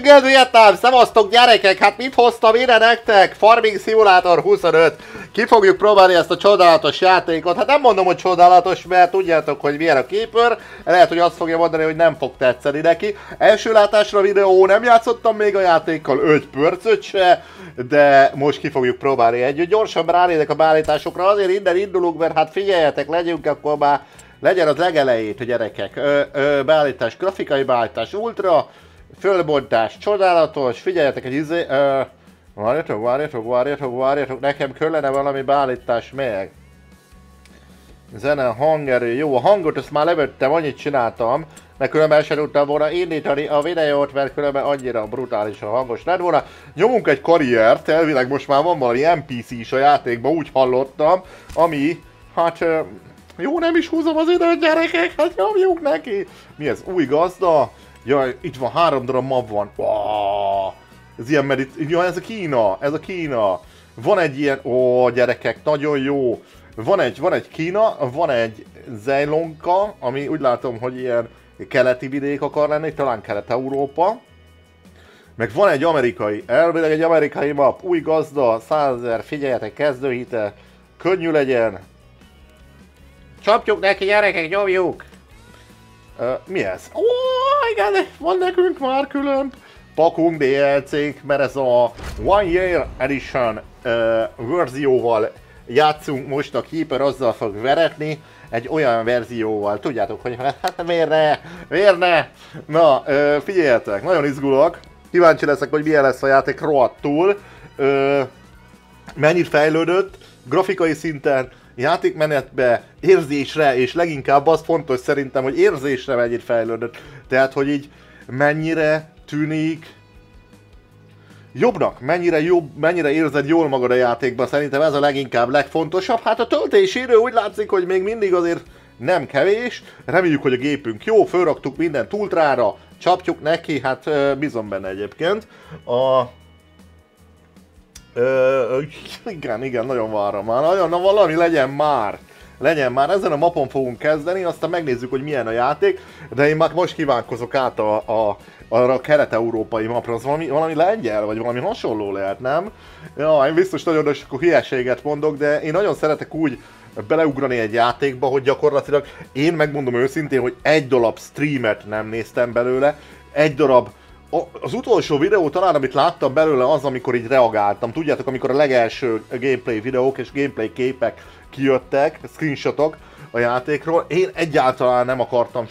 reggelt, Vietnám! Szevasztok gyerekek! Hát mit hoztam ide nektek? Farming Simulator 25. Ki fogjuk próbálni ezt a csodálatos játékot. Hát nem mondom, hogy csodálatos, mert tudjátok, hogy milyen a Keeper. Lehet, hogy azt fogja mondani, hogy nem fog tetszeni neki. Első látásra videó, nem játszottam még a játékkal 5 percet se, de most ki fogjuk próbálni együtt. Gyorsan ránézek a beállításokra, azért innen indulunk, mert hát figyeljetek, legyünk akkor már, legyen az legelejét, gyerekek. Beállítás, grafikai beállítás, ultra, fölbontás, csodálatos, figyeljetek egy izé... Várjatok, nekem kellene valami beállítás meg. Zene, hangerő, jó, a hangot ezt már levettem, annyit csináltam, mert különben se tudtam volna indítani a videót, mert különben annyira brutálisan hangos lett volna. Nyomunk egy karriert, elvileg most már van valami NPC is a játékban, úgy hallottam, ami, hát... Jó, nem is húzom az időt, gyerekek, hát nyomjuk neki! Mi ez, új gazda? Jaj, itt van, 3 darab map van. Wow. Ez ilyen ja, ez a Kína. Van egy ilyen, gyerekek, nagyon jó. Van egy Kína, van egy Zejlonka, ami úgy látom, hogy ilyen keleti vidék akar lenni, talán Kelet-Európa. Meg van egy amerikai, elvileg egy amerikai map, új gazda, 100 000, figyeljetek, kezdőhite, könnyű legyen. Csapjuk neki, gyerekek, nyomjuk! Mi ez? Igen, van nekünk már külön pakunk, DLC-k, mert ez a One Year Edition verzióval játszunk most, a Keeper azzal fog veretni, egy olyan verzióval, tudjátok, hogy hát miért ne? Na, figyeljetek, nagyon izgulok, kíváncsi leszek, hogy milyen lesz a játék rohadtul, mennyit fejlődött, grafikai szinten, játékmenetbe, érzésre, és leginkább az fontos szerintem, hogy érzésre mennyit fejlődött. Tehát, hogy így mennyire tűnik jobbnak, mennyire érzed jól magad a játékban, szerintem ez a leginkább legfontosabb. Hát a töltési idő úgy látszik, hogy még mindig azért nem kevés. Reméljük, hogy a gépünk jó, fölraktuk mindent ultrára, csapjuk neki, hát bízom benne egyébként. Igen, nagyon várom már. Na valami legyen már. Ezen a mapon fogunk kezdeni, aztán megnézzük, hogy milyen a játék. De én már most kívánkozok át arra a kelet-európai mapra. Az valami lengyel, vagy valami hasonló lehet, nem? Ja, én biztos nagyon sok hülyeséget mondok, de én nagyon szeretek úgy beleugrani egy játékba, hogy gyakorlatilag én megmondom őszintén, hogy egy darab streamet nem néztem belőle, egy darab. Az utolsó videó talán, amit láttam belőle, az, amikor így reagáltam. Tudjátok, amikor a legelső gameplay videók és gameplay képek kijöttek, screenshotok a játékról. Én egyáltalán nem akartam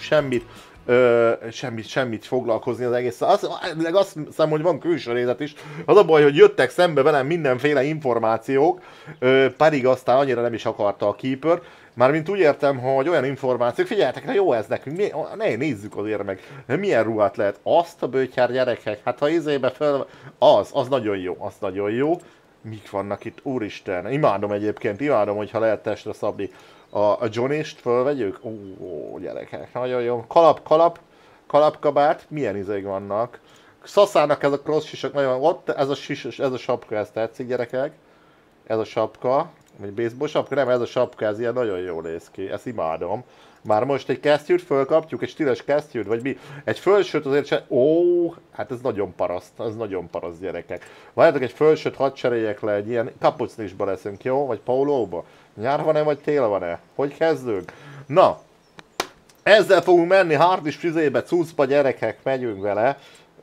semmit foglalkozni az egésszel. Azt hiszem, hogy van külső nézet is. Az a baj, hogy jöttek szembe velem mindenféle információk, pedig aztán annyira nem is akarta a Keeper. Mármint úgy értem, hogy olyan információk, figyeljetek, jó ez nekünk, nézzük azért meg, milyen ruhát lehet. Azt a bőtyár, gyerekek, hát ha izébe fel, az nagyon jó, Mik vannak itt, úristen, imádom egyébként, hogyha lehet testre szabni. A Johnny-st fölvegyük? Gyerekek, nagyon jó. Kalapkabát, milyen izék vannak. Szaszának ez a cross sisak, nagyon ott, ez a sapka, ez tetszik, gyerekek. Ez a sapka. Vagy baseball sapka? Nem, ez a sapka, ez ilyen nagyon jól néz ki, ezt imádom. Már most egy kesztyűt fölkapjuk, egy stiles kesztyűt, vagy mi? Egy fölsőt azért se... hát ez nagyon paraszt, gyerekek. Várjátok, egy fölsőt hadd cseréljek le, egy ilyen kapucnisba leszünk, jó? Vagy pólóba? Nyár van-e, vagy tél van-e? Hogy kezdünk? Na, ezzel fogunk menni, hardis frizébe, cuccba, gyerekek, megyünk vele.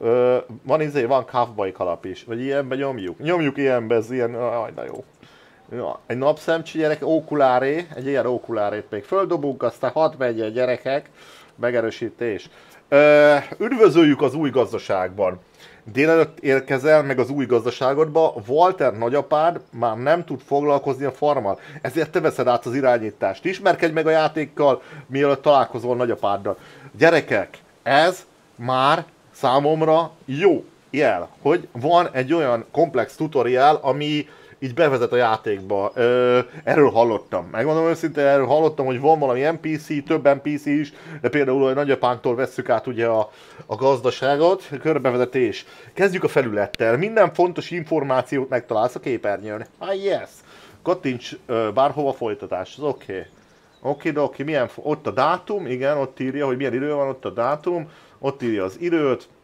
Van cowboy kalap is, vagy ilyenbe nyomjuk. Nyomjuk ilyenbe, ez ilyen, na jó. Ja, egy napszemcsi, gyerek, okuláré, egy ilyen okulárét még földobunk, aztán hadd megyen, gyerekek, megerősítés. Üdvözöljük az új gazdaságban. Délelőtt érkezel meg az új gazdaságodba, Walter nagyapád már nem tud foglalkozni a farmmal, ezért te veszed át az irányítást. Ismerkedj meg a játékkal, mielőtt találkozol nagyapáddal. Gyerekek, ez már számomra jó jel, hogy van egy olyan komplex tutoriál, ami így bevezet a játékba. Erről hallottam. Megmondom őszintén, erről hallottam, hogy van valami NPC, több NPC is, de például a nagyapánktól vesszük át ugye a gazdaságot, körbevezetés. Kezdjük a felülettel. Minden fontos információt megtalálsz a képernyőn. Yes! Kattints bárhova folytatás, az oké. Okidoki, milyen, ott a dátum, igen, ott írja, hogy milyen idő van, ott a dátum, ott írja az időt.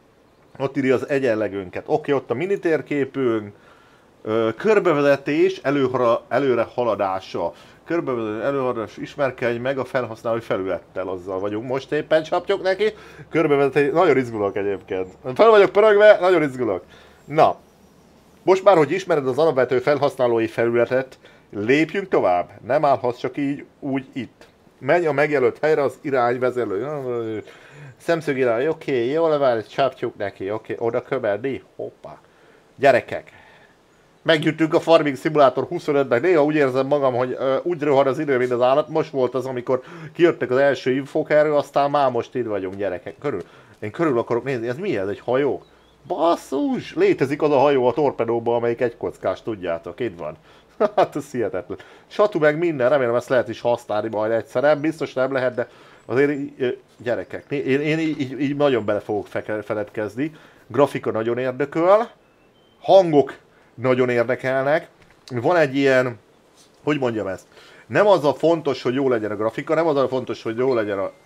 Ott írja az egyenlegünket. Oké, ott a mini térképünk. Körbevezetés előre haladása. Körbevezetés előhaladás, ismerkedj meg a felhasználói felülettel, azzal vagyunk. Most éppen csapjuk neki. Körbevezetés, nagyon izgulok egyébként. Fel vagyok pörögve, nagyon izgulok. Na, most már, hogy ismered az alapvető felhasználói felületet, lépjünk tovább. Nem állhatsz csak így, úgy itt. Menj a megjelölt helyre az irányvezető. Szemszög irány, oké, jól várj, csapjuk neki, oké, oda köbelni, hoppá. Gyerekek, meggyűjtünk a Farming Simulator 25-ben, néha úgy érzem magam, hogy úgy rohad az idő, mint az állat. Most volt az, amikor kijöttek az első infók erről, aztán már most itt vagyunk, gyerekek. Én körül akarok nézni, ez mi ez, egy hajó? Basszus! Létezik az a hajó a torpedóban, amelyik egy kockás, tudjátok, itt van. Hát ez hihetetlen. Satu meg minden, remélem ezt lehet is használni majd egyszer. Nem, biztos nem lehet, de azért gyerekek, én így nagyon bele fogok feledkezni. Grafika nagyon érdekel, hangok nagyon érdekelnek. Van egy ilyen, hogy mondjam ezt, nem az a fontos, hogy jó legyen a grafika, nem az a fontos, hogy jó legyen a...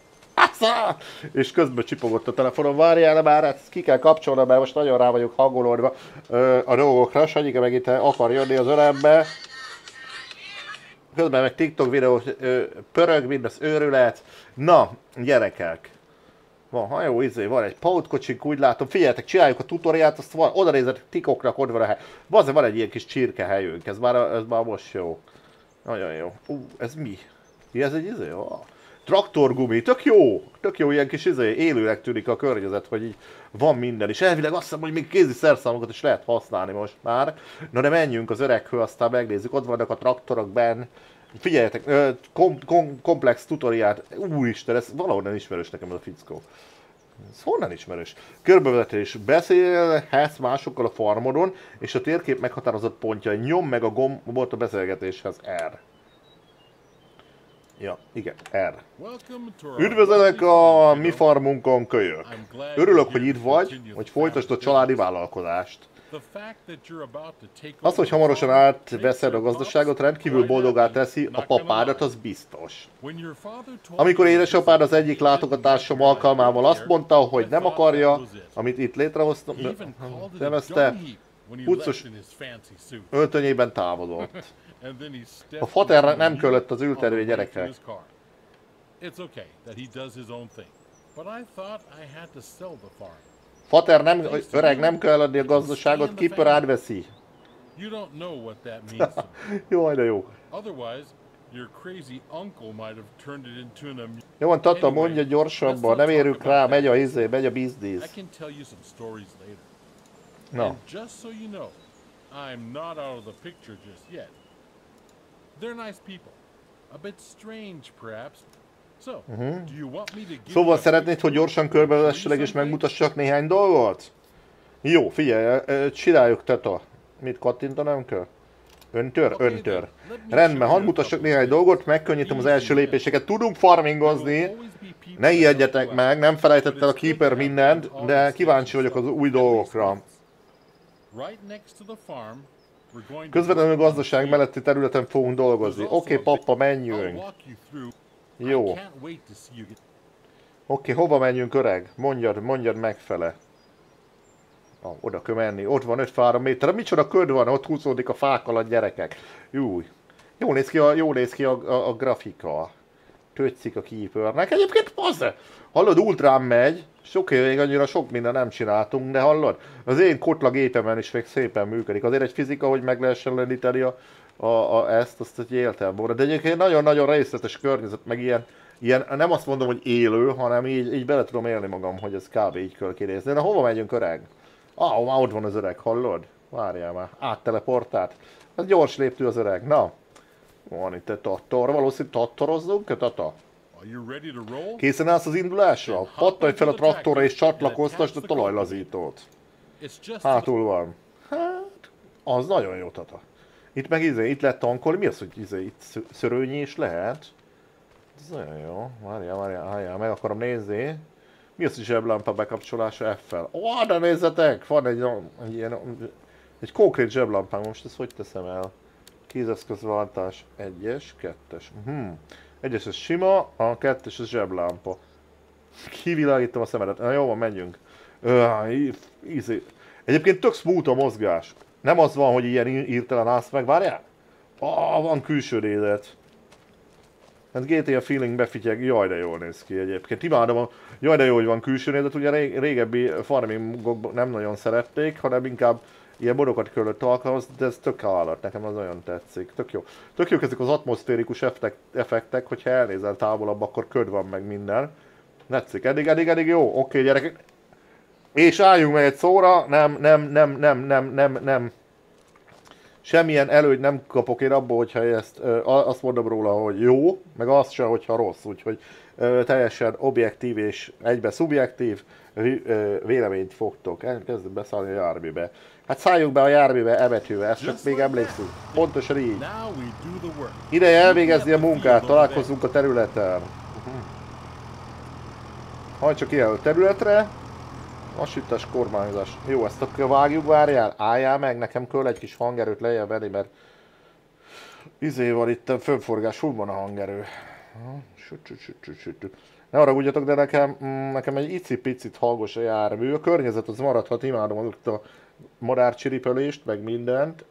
És közben csipogott a telefonom, várjál, már ezt ki kell kapcsolnom, mert most nagyon rá vagyok hangolódva a dolgokra. Sanyika meg itt akar jönni az örembe. Közben meg TikTok videó pörög, mint az őrület. Na, gyerekek. Van hajó, van egy pótkocsink, úgy látom. Figyeljetek, csináljuk a tutoriát, azt van, oda nézzetek, tikoknak ott van a hely. Van egy ilyen kis csirkehelyünk, ez már most jó. Nagyon jó. Ez mi? Ez egy traktorgumi, tök jó ilyen kis élőnek tűnik a környezet, hogy így van minden, és elvileg azt hiszem, hogy még kézi szerszámokat is lehet használni most már. Na de menjünk az öreghő, aztán megnézzük, ott vannak a traktorok benn. Figyeljetek, komplex tutoriát, úristen, ez valahonnan ismerős nekem ez a fickó. Ez honnan ismerős? Körbevezetés, beszélhetsz másokkal a farmodon, és a térkép meghatározott pontja, nyom meg a gombot a beszélgetéshez, R. Ja, igen, R. Üdvözlök a mi farmunkon, kölyök. Örülök, hogy itt vagy, hogy folytasd a családi vállalkozást. Az, hogy hamarosan átveszed a gazdaságot, rendkívül boldogá teszi a papádat, az biztos. Amikor édesapád az egyik látogatásom alkalmával azt mondta, hogy nem akarja, amit itt létrehoztam, nevezte, puccos öltönyében távozott. A fater nem kellett az ültervé gyerekre. Fater nem, öreg, nem kell adni a gazdaságot, Kipper átveszi. Jaj, de jó. Jó van, Tata, mondja gyorsabban, nem érünk rá, megy a biznisz. Na. Szóval szeretnéd, hogy gyorsan körbevezesselek és megmutassak néhány dolgot? Jó, figyelj, csináljuk, Tata. Mit kattintanom kell? Öntör. Rendben, hadd mutassak néhány dolgot, megkönnyítem az első lépéseket. Tudunk farmingozni, ne ijedjetek meg, nem felejtett el a Keeper mindent, de kíváncsi vagyok az új dolgokra. Közvetlenül gazdaság melletti területen fogunk dolgozni. Oké, papa, menjünk. Jó. Oké, hova menjünk, öreg? Mondjad megfele. Oda kell menni. Ott van 53 méter. Micsoda köd van? Ott húzódik a fák alatt, gyerekek. Júj. Jól néz ki a grafika. Tetszik a Keepernek. Egyébként bazze! Hallod, ultrán megy. Még annyira sok minden nem csináltunk, de hallod? Az én kotla gépemen is még szépen működik. Azért egy fizika, hogy meg lehessen lendíteni ezt, azt egy éltem volna. De egyébként nagyon-nagyon részletes környezet, meg ilyen, nem azt mondom, hogy élő, hanem így bele tudom élni magam, hogy ez kb. Így kell kinézni. Na hova megyünk, öreg? Már ott van az öreg, hallod? Várjál már, átteleportált. Ez gyors léptű az öreg, na. Van itt egy tattor, valószínűleg tattorozzunk, Tata? Készen állsz az indulásra? Pattanj fel a traktorra és csatlakoztasd a talajlazítót. Hátul van. Hát, az nagyon jó, Tata. Itt meg itt lehet tankolni. Mi az, hogy itt szörőnyi is lehet? Ez nagyon jó. Várjál, meg akarom nézni. Mi az, hogy zseblámpa bekapcsolása F-fel? Ó, de nézzetek! Van egy konkrét zseblámpám. Most ezt hogy teszem el? Kézeszközváltás 1-es, 2-es. Egyes ez sima, a 2-es ez zseblámpa. Kivilágítom a szemedet. Na jó van, menjünk. Easy. Egyébként tök smooth a mozgás. Nem az van, hogy ilyen hirtelen állsz meg, várjál? Van külső rézet. Hát GTA feeling befityeg, jaj de jól néz ki egyébként. Imádom, jaj de jó, hogy van külső nézet, ugye régebbi farmingokban nem nagyon szerették, hanem inkább ilyen modokat kellett alkalmazni, de ez tök állat, nekem az olyan tetszik, tök jó. Tök jók ezek az atmoszférikus effektek, hogyha elnézel távolabb, akkor köd van meg minden. Tetszik, eddig jó, oké gyerekek. És álljunk meg egy szóra, nem. Semmilyen előny nem kapok én abból, hogyha ezt, azt mondom róla, hogy jó, meg azt sem, hogyha rossz, úgyhogy teljesen objektív és egybe szubjektív véleményt fogtok. Kezdem beszállni a járműbe. Hát szálljunk be a járműbe emetőbe, ezt csak még emlékszünk. Pontosan így. Ideje elvégezni a munkát, találkozzunk a területen. Hajts csak ilyen területre. Lassítás, kormányzás. Jó, ezt akkor vágjuk, várjál, álljál meg, nekem kell egy kis hangerőt lejjebb venni, mert van itt fönforgás, hol van a hangerő? Ne haragudjatok, de nekem egy icipicit hangos a jármű. A környezet az maradhat, imádom ott a madárcsiripölést, meg mindent.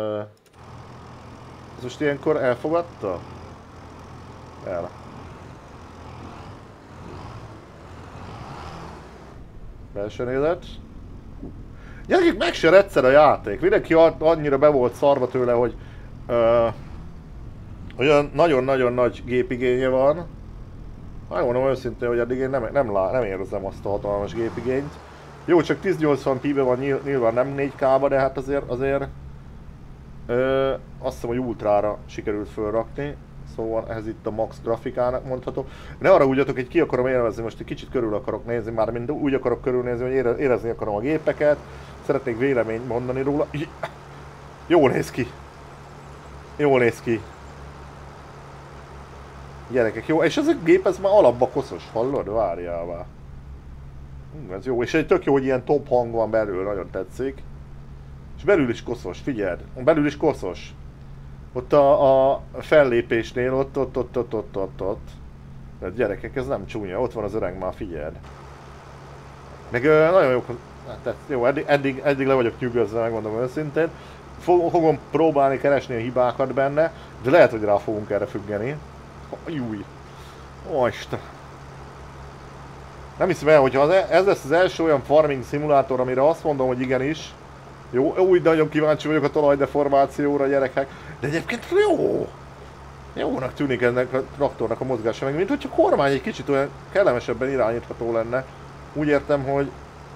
Ez most ilyenkor elfogadta? El. Belső nézet. Gyerekek, meg se egyszer a játék. Mindenki annyira be volt szarva tőle, hogy olyan nagyon-nagyon nagy gépigénye van. Megmondom őszintén, hogy eddig én nem érzem azt a hatalmas gépigényt. Jó, csak 1080p-ben van, nyilván nem 4K-ba, de hát azért azt hiszem, hogy ultrára sikerült fölrakni. Szóval ez itt a max grafikának mondható. Ne arra úgy hogy ki akarom élvezni, most egy kicsit körül akarok nézni, már mind úgy akarok körülnézni, hogy érezni akarom a gépeket. Szeretnék véleményt mondani róla. Jól néz ki. Jól néz ki. Gyerekek, jó. És ez a gép, ez már alapba koszos, hallod? Várjál már. Ez jó, és egy tök jó, hogy ilyen top hang van belül, nagyon tetszik. És belül is koszos, figyeld. Belül is koszos. Ott a fellépésnél, ott. De gyerekek, ez nem csúnya, ott van az öreg már, figyeld. Meg nagyon jó, hát, jó, eddig le vagyok nyugodva, megmondom őszintén. Fogom próbálni keresni a hibákat benne, de lehet, hogy rá fogunk erre függeni. Júj. Ó, Isten. Nem hiszem el, hogyha ez lesz az első olyan farming szimulátor, amire azt mondom, hogy igenis. Jó, úgy nagyon kíváncsi vagyok a talajdeformációra, gyerekek. De egyébként jó! Jónak tűnik ennek a traktornak a mozgása, meg mint hogyha a kormány egy kicsit olyan kellemesebben irányítható lenne. Úgy értem, hogy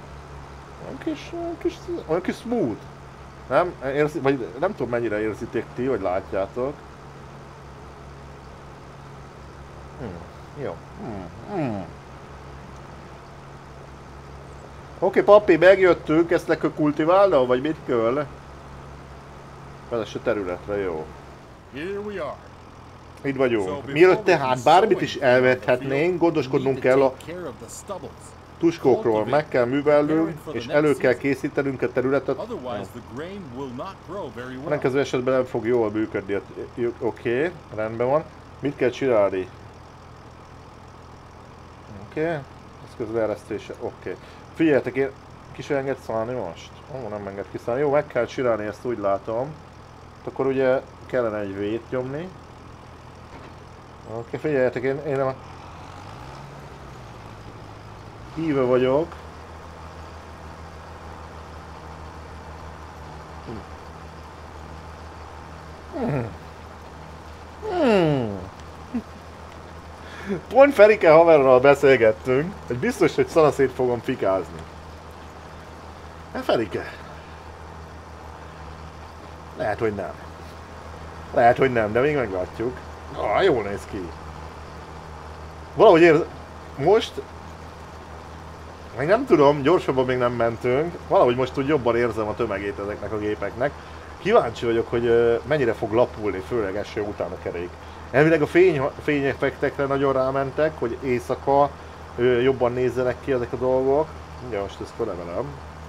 olyan kis smooth. Nem? Vagy nem tudom mennyire érzitek ti, vagy látjátok. Jó. Oké, papi, megjöttünk, ezt le kell kultiválnom, vagy mit kell? Vezess a területre, jó. Itt vagyunk. Mielőtt tehát bármit is elvethetnénk, gondoskodnunk kell a tuskókról. Meg kell művelnünk, és elő kell készítenünk a területet. Ellenkező esetben nem fog jól működni. Oké, rendben van. Mit kell csinálni? Oké, ez közbeeresztése. Oké. Figyeljetek, én ki se enged szállni most? Ó, nem enged kiszállni. Jó, meg kell csinálni, ezt úgy látom. Akkor ugye kellene egy V-t nyomni. Oké, figyeljetek, én nem... Híve vagyok. Pont Ferike haverral beszélgettünk, hogy biztos, hogy szanaszét fogom fikázni. Hát Ferike. Lehet, hogy nem. Lehet, hogy nem, de még meglátjuk. Jól néz ki. Valahogy most... Még nem tudom, gyorsabban még nem mentünk. Valahogy most úgy jobban érzem a tömegét ezeknek a gépeknek. Kíváncsi vagyok, hogy mennyire fog lapulni, főleg eső után a kerék. Elvileg a fényeffektekre nagyon rámentek, hogy éjszaka jobban nézzenek ki ezek a dolgok. Ugye most ezt felemelem.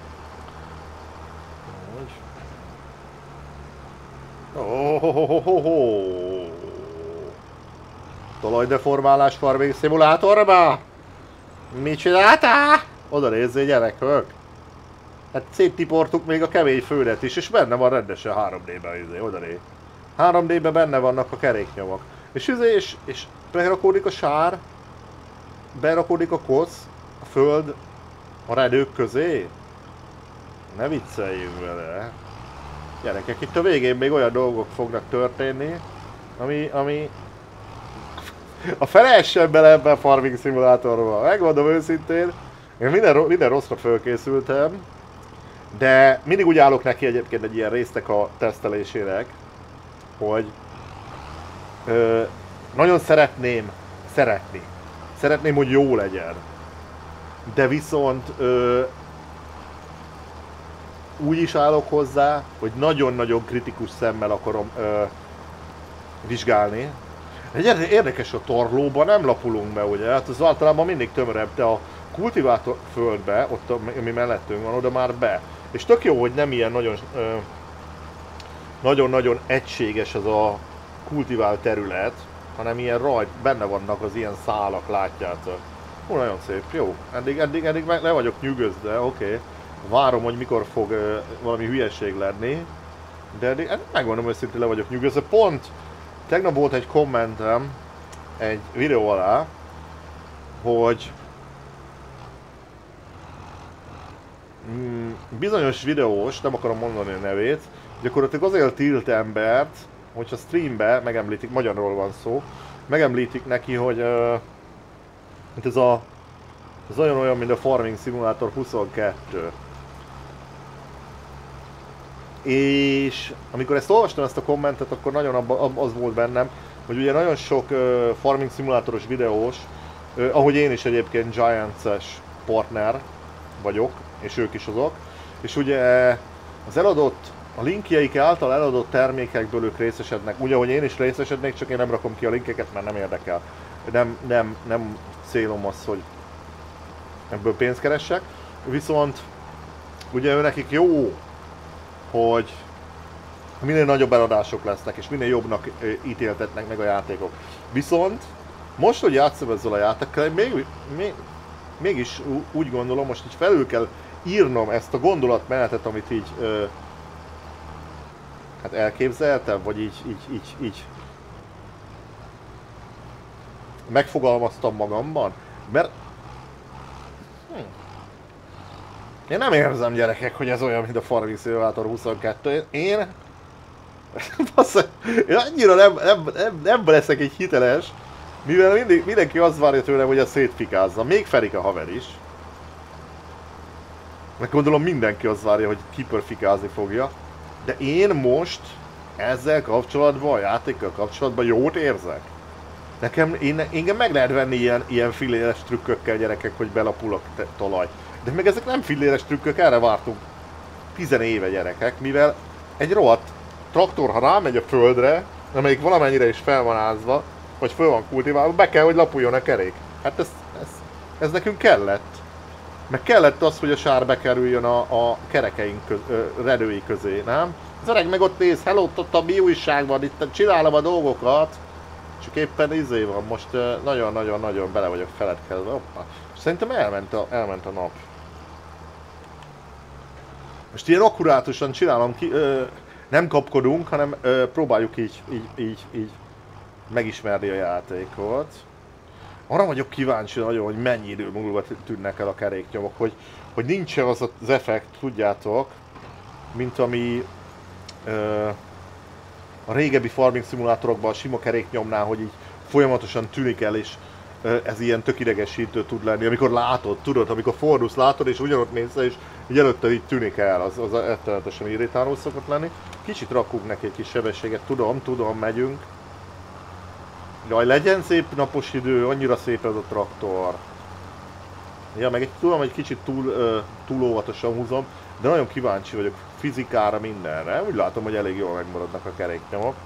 Talajdeformálás farming szimulátorba! Mit csináltál? Oda nézzél, gyerekök! Hát széttiportuk még a kemény földet is, és benne van rendesen 3D-ben, odané. 3D-ben benne vannak a keréknyomok. És berakódik a sár, berakódik a kosz, a föld, a redők közé. Ne vicceljünk vele. Gyerekek, itt a végén még olyan dolgok fognak történni, ami a fele essen bele ebbe a Farming Simulatorba. Megmondom őszintén, én minden rosszra fölkészültem, de mindig úgy állok neki egyébként egy ilyen résznek a tesztelésének, hogy nagyon szeretném, hogy jó legyen. De viszont úgy is állok hozzá, hogy nagyon-nagyon kritikus szemmel akarom vizsgálni. Érdekes, a torlóban nem lapulunk be, ugye? Hát az általában mindig tömörebb, de a kultivátor földbe, ott ami mellettünk van, oda már be. És tök jó, hogy nem ilyen nagyon-nagyon egységes az a kultivált terület, hanem ilyen benne vannak az ilyen szálak, látjátok. Ó, nagyon szép, jó. Eddig le vagyok nyűgözve, oké. Várom, hogy mikor fog valami hülyeség lenni. De eddig megmondom őszintén, le vagyok nyűgözve. Pont tegnap volt egy kommentem egy videó alá, hogy bizonyos videós, nem akarom mondani a nevét, gyakorlatilag azért tilt embert, hogyha streambe megemlítik, magyarról van szó, megemlítik neki, hogy ez olyan, mint a Farming Simulator 22. És amikor ezt olvastam, ezt a kommentet, akkor nagyon az volt bennem, hogy ugye nagyon sok Farming Simulatoros videós, ahogy én is egyébként Giants-es partner vagyok, és ők is azok, és ugye az a linkjeik által eladott termékekből ők részesednek, úgy ahogy én is részesednék, csak én nem rakom ki a linkeket, mert nem érdekel. Nem célom az, hogy ebből pénzt keressek, viszont ugye nekik jó, hogy minél nagyobb eladások lesznek, és minél jobbnak ítéltetnek meg a játékok. Viszont most, hogy játszom ezzel a játékkal, mégis úgy gondolom, most így felül kell írnom ezt a gondolatmenetet, amit így hát elképzeltem, vagy így megfogalmaztam magamban, mert én nem érzem, gyerekek, hogy ez olyan, mint a Farming Simulator 22. Én annyira nem leszek egy hiteles, mivel mindenki azt várja tőlem, hogy ezt szétfikázza. Még Ferik a haver is. Meg gondolom mindenki azt várja, hogy kiperfikázni fogja. De én most ezzel kapcsolatban, a játékkal kapcsolatban jót érzek. Engem meg lehet venni ilyen filléres trükkökkel, gyerekek, hogy belapul a talaj. De meg ezek nem filléres trükkök, erre vártunk 10 éve, gyerekek, mivel egy rohadt traktor, ha rámegy a földre, amelyik valamennyire is fel van ázva, vagy föl van kultiválva, be kell, hogy lapuljon a kerék. Hát ez nekünk kellett. Meg kellett az, hogy a sár bekerüljön a kerekeink redői közé, nem? Az öreg meg ott néz, hello, ott a mi újságban, itt csinálom a dolgokat. Csak éppen van, most nagyon-nagyon-nagyon bele vagyok feledkezve. Hoppa. Szerintem elment a nap. Most ilyen akkurátusan csinálom ki, nem kapkodunk, hanem próbáljuk így megismerni a játékot. Arra vagyok kíváncsi nagyon, hogy mennyi idő múlva tűnnek el a keréknyomok, hogy nincsen az az effekt, tudjátok, mint ami a régebbi Farming Simulátorokban a sima keréknyomnál, hogy így folyamatosan tűnik el, és ez ilyen tök idegesítő tud lenni, amikor látod, tudod, amikor fordulsz, látod, és ugyanott mész, és így előtte így tűnik el, az rettenetesen irritáló szokott lenni. Kicsit rakunk neki egy kis sebességet, tudom, megyünk. Jaj, legyen szép napos idő, annyira szép ez a traktor. Ja, meg tudom, egy kicsit túl óvatosan húzom, de nagyon kíváncsi vagyok fizikára, mindenre. Úgy látom, hogy elég jól megmaradnak a keréknyomok.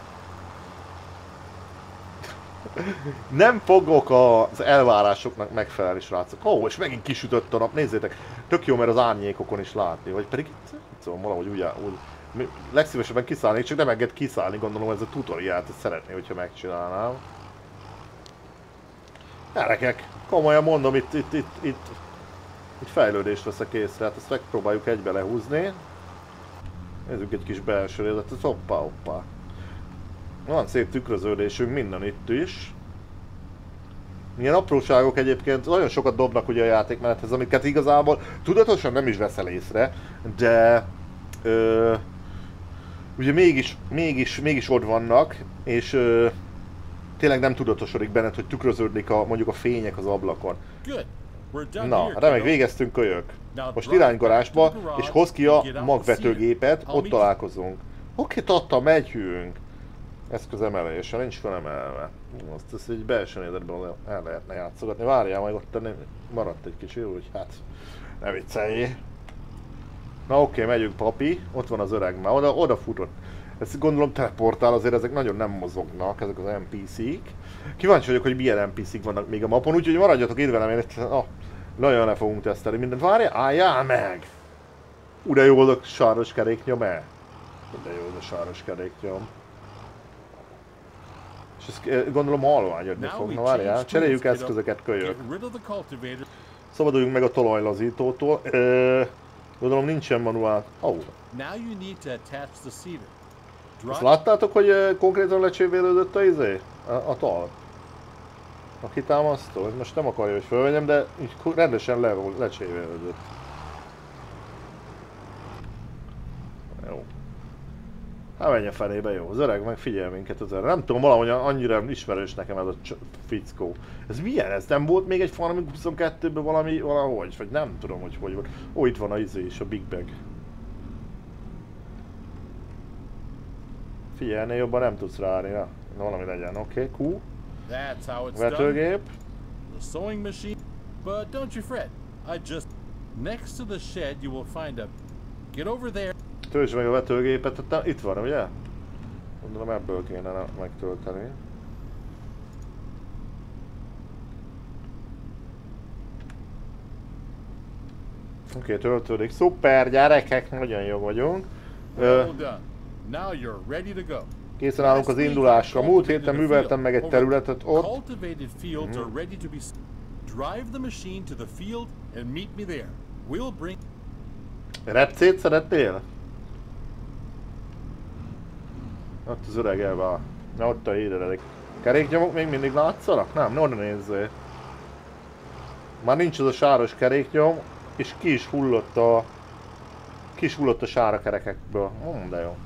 Nem fogok az elvárásoknak megfelelni, srácok. Ó, és megint kisütött a nap, nézzétek. Tök jó, mert az árnyékokon is látni. Vagy pedig szóval valahogy úgy legszívesebben kiszállnék, csak nem enged kiszállni, gondolom ez a tutoriát, ezt szeretné, hogyha megcsinálnám. Gyerekek, komolyan mondom, itt Egy fejlődést veszek észre, hát ezt megpróbáljuk egybe lehúzni. Nézzük egy kis belső részletet, hoppá. Van szép tükröződésünk minden itt is. Ilyen apróságok egyébként nagyon sokat dobnak ugye a játékmenethez, amiket igazából tudatosan nem is veszel észre, de ugye mégis ott vannak, és tényleg nem tudatosodik benned, hogy tükröződik mondjuk a fények az ablakon. Na, remek, végeztünk, kölyök. Most iránygarázsba, és hoz ki a magvetőgépet, ott találkozunk. Oké, Tata, megyünk. Eszközemelése, nincs felemelve. Azt egy belső nézetben el lehetne játszogatni. Várjál, majd ott maradt egy kicsi, úgy hát ne vicceljé. Na oké, megyünk, papi. Ott van az öreg már, oda futott. Ezt gondolom teleportál, azért ezek nagyon nem mozognak, ezek az NPC-k. Kíváncsi vagyok, hogy milyen NPC-k vannak még a mapon, úgyhogy maradjatok itt velem, én nagyon le fogunk tesztelni mindent. Várjál, álljál meg! De jó az a sáros keréknyom-e? De jó az a sáros keréknyom. És ezt gondolom halványodni fog. Na várjál, cseréljük eszközöket, kölyök. Szabaduljunk meg a talajlazítótól. Gondolom nincsen manuál. Azt láttátok, hogy konkrétan lecsévélődött a izé? A talp? A kitámasztó? Most nem akarja, hogy fölvegyem, de így rendesen lecsévélődött. Jó. Hát menj a fenébe, jó. Az öreg meg figyel minket az öreg. Nem tudom, valahogy annyira ismerős nekem ez a fickó. Ez milyen? Ez nem volt még egy Farming 22-ben valahogy? Vagy nem tudom, hogy volt. Ó, itt van a izé is, a Big Bag. Figyelj, ennél jobban nem tudsz ráállni, na. Valami legyen, oké, cool. Vetőgép. The sewing machine. But don't you fret. Next to the shed you will find a... Get over there. Töltsd meg a vetőgépet, itt van, ugye? Gondolom ebből kéne megtölteni. Oké, töltődik. Szuper, gyerekek, nagyon jó vagyunk. Készen állunk az indulásra. Múlt héten műveltem meg egy területet ott. Repcét szeretnél? Ott az öreg elvál. Na ott a hírededik. Keréknyomok még mindig látszanak? Nem, oda nézzél. Már nincs az a sáros keréknyom, és ki is hullott a sára kerekekből. De jó.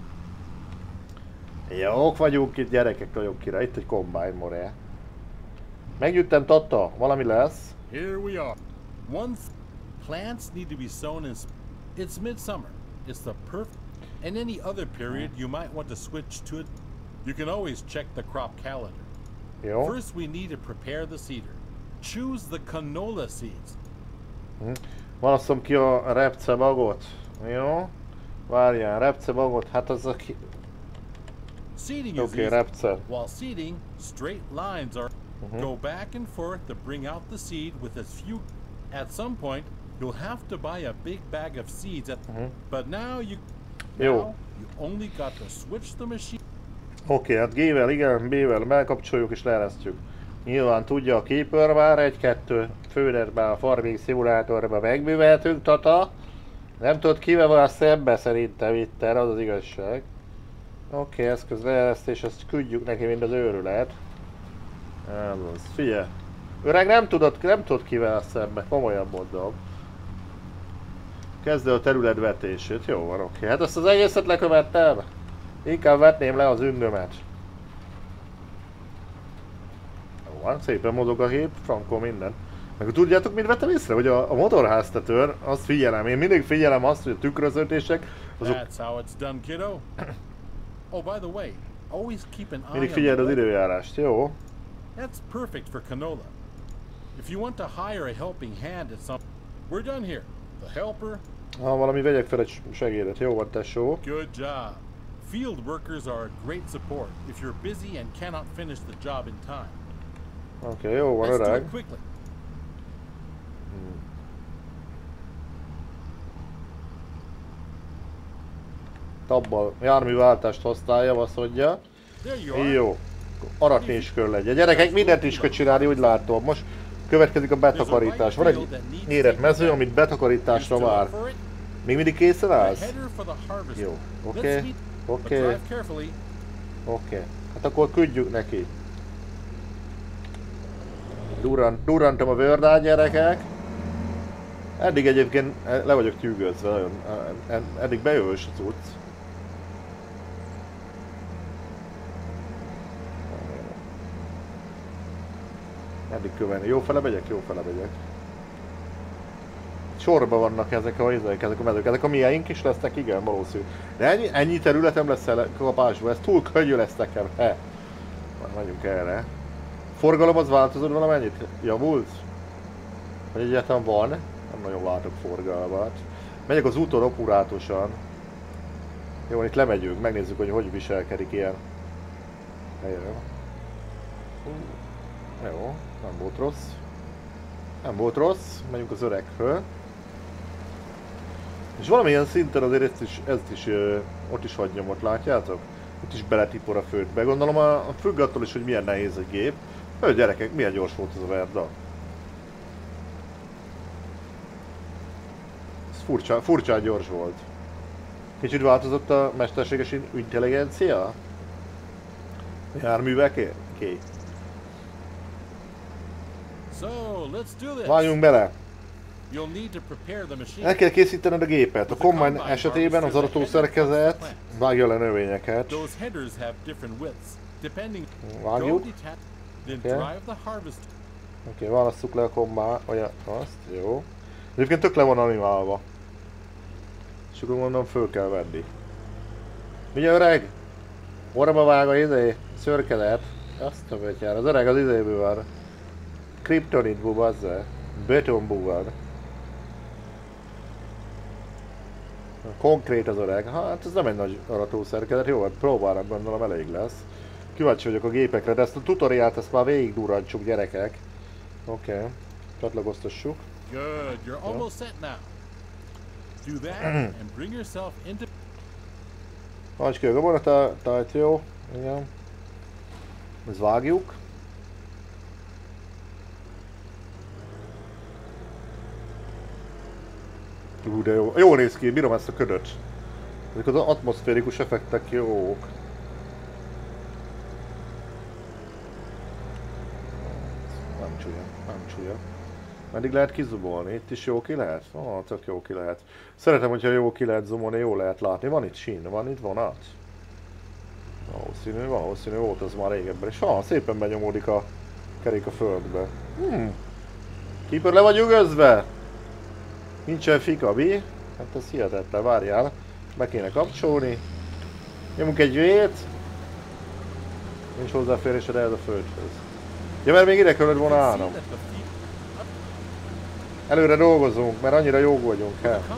Jók vagyunk itt, gyerekek, vagyok kire. Itt egy combine more. Megjöttem, Tata, valami lesz. Here we are. Plants need to be sown in it's midsummer. It's the perfect and any other period you might want to switch to it. You can always check the crop calendar. Jó. First we need to prepare the seeder. Choose the canola seeds. Válasszom ki a repcebagot. Jó. Várjál, repcebagot, hát az a ki... Seeding is easy. While seeding, straight lines are go back and forth to bring out the seed with as few. At some point, you'll have to buy a big bag of seeds. But now you only got to switch the machine. Oké, hát G-vel igen, B-vel megkapcsoljuk és leeresztjük. Nyilván tudja a Keeper már, 1-2 főnetben a Farming Simulatorban megműveltünk, Tata. Nem tudod kivel van szembe szerintem itt, az az igazság. Oké, eszköz leeresztés, ezt küldjük neki, mint az őrület. Figyelj! Öreg, nem tudod kivel szembe, komolyan mondom. Kezd el a terület vetését, jó van, oké. Hát ezt az egészet lekövettem. Inkább vetném le az ünnömet. Jó van, szépen mozog a hép, frankó minden. Meg tudjátok, mit vettem észre? Hogy a motorháztetőr, azt figyelem, én mindig figyelem azt, hogy a tükröződések, azok... Mindig figyeld az időjárást, jó? That's perfect for canola. If you want to hire a helping hand at some... We're done here. The helper... valami vegyek fel egy segédet, jó van, tesó. Good job. Field workers are a great support if you're busy and cannot finish the job in time. Oké, jó van, öreg. Tabbal járműváltást hoztál, javaszodja. Jó. Aratni is kell legyen. Gyerekek, mindent is kell csinálni, úgy látom. Most Következik a betakarítás. Van egy érett mező, amit betakarításra vár. Még mindig készen állsz? Jó, oké. Hát akkor küldjük neki. Durrantom a vördát, gyerekek. Eddig egyébként le vagyok tyűgözve, nagyon. Eddig bejövős a cucc. Eddig követni. Jó fele megyek? Jó fele megyek. Sorban vannak ezek a mezők. Ezek a miénk is lesznek, igen, valószínű. De ennyi területem lesz kapásból, ez túl könnyű lesz nekem. Menjünk erre. Forgalom az változott valamennyit? Javult? Vagy egyáltalán van? Nem nagyon látok forgalmat. Megyek az úton opurátosan. Jó, itt lemegyünk, megnézzük, hogy viselkedik ilyen helyen. Jó, nem volt rossz. Nem volt rossz, megyünk az öregről. És valamilyen szinten azért ezt is ott is hagy nyomot, látjátok? Itt is beletipor a földbe. Gondolom függ attól is, hogy milyen nehéz egy gép. Gyerekek, milyen gyors volt ez a Verda. Ez furcsán gyors volt. Kicsit változott a mesterséges intelligencia? Járműveké? Vágjunk bele! El kell készítened a gépet. A Combine esetében az aratószerkezet vágja le növényeket. Vágjuk. Oké, válasszuk le a Combine, azt, jó. Egyébként tök le van animálva. És akkor mondom, föl kell venni. Ugye öreg? Orba vág a szörkedet. Azt a betyár, az öreg az izéből van. Kryptonitból bazza. Betonból van. Konkrét az öreg. Hát ez nem egy nagy aratószerkezet, jó, hát próbálnak, gondolom elég lesz. Kíváncsi vagyok a gépekre, de ezt a tutoriált ezt már végig durrantsuk, gyerekek. Oké, csatlakoztassuk. Good, you're almost set now. Do that and bring yourself into... Hagyj ki a gabonatájt, jó. Igen. Ezt vágjuk. De jó. Jól néz ki, bírom ezt a ködöt. Ezek az atmoszférikus effektek jók. Nem csúnya. Meddig lehet kizubolni? Itt is jó ki lehet? Tök jó ki lehet. Szeretem, hogyha jó ki lehet zoomolni, jó lehet látni. Van itt sín, van itt vonat? Valószínű volt az már régebben. És szépen benyomódik a kerék a földbe. Keeper le vagy ügözve? Nincsen fika, mi? Hát ez hihetetlen, várjál. Be kéne kapcsolni. Nyomunk egy vét. Nincs hozzáférésed ehhez a földhöz. Ja, mert még ide kellett volna állnom. Előre dolgozunk, mert annyira jók vagyunk,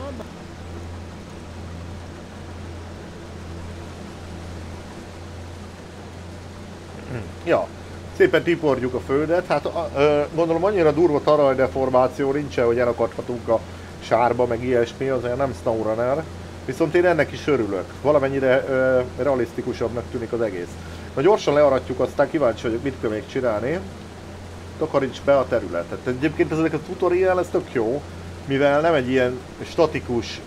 Ja, szépen tiporjuk a földet. Hát gondolom annyira durva talajdeformáció nincsen, hogy elakadhatunk a sárba, meg ilyesmi, azért nem SnowRunner. Viszont én ennek is örülök. Valamennyire realisztikusabbnak tűnik az egész. Na gyorsan learatjuk, aztán kíváncsi vagyok, mit kell még csinálni. Takaríts be a területet. Egyébként ezek a tutorial, ez tök jó, mivel nem egy ilyen statikus,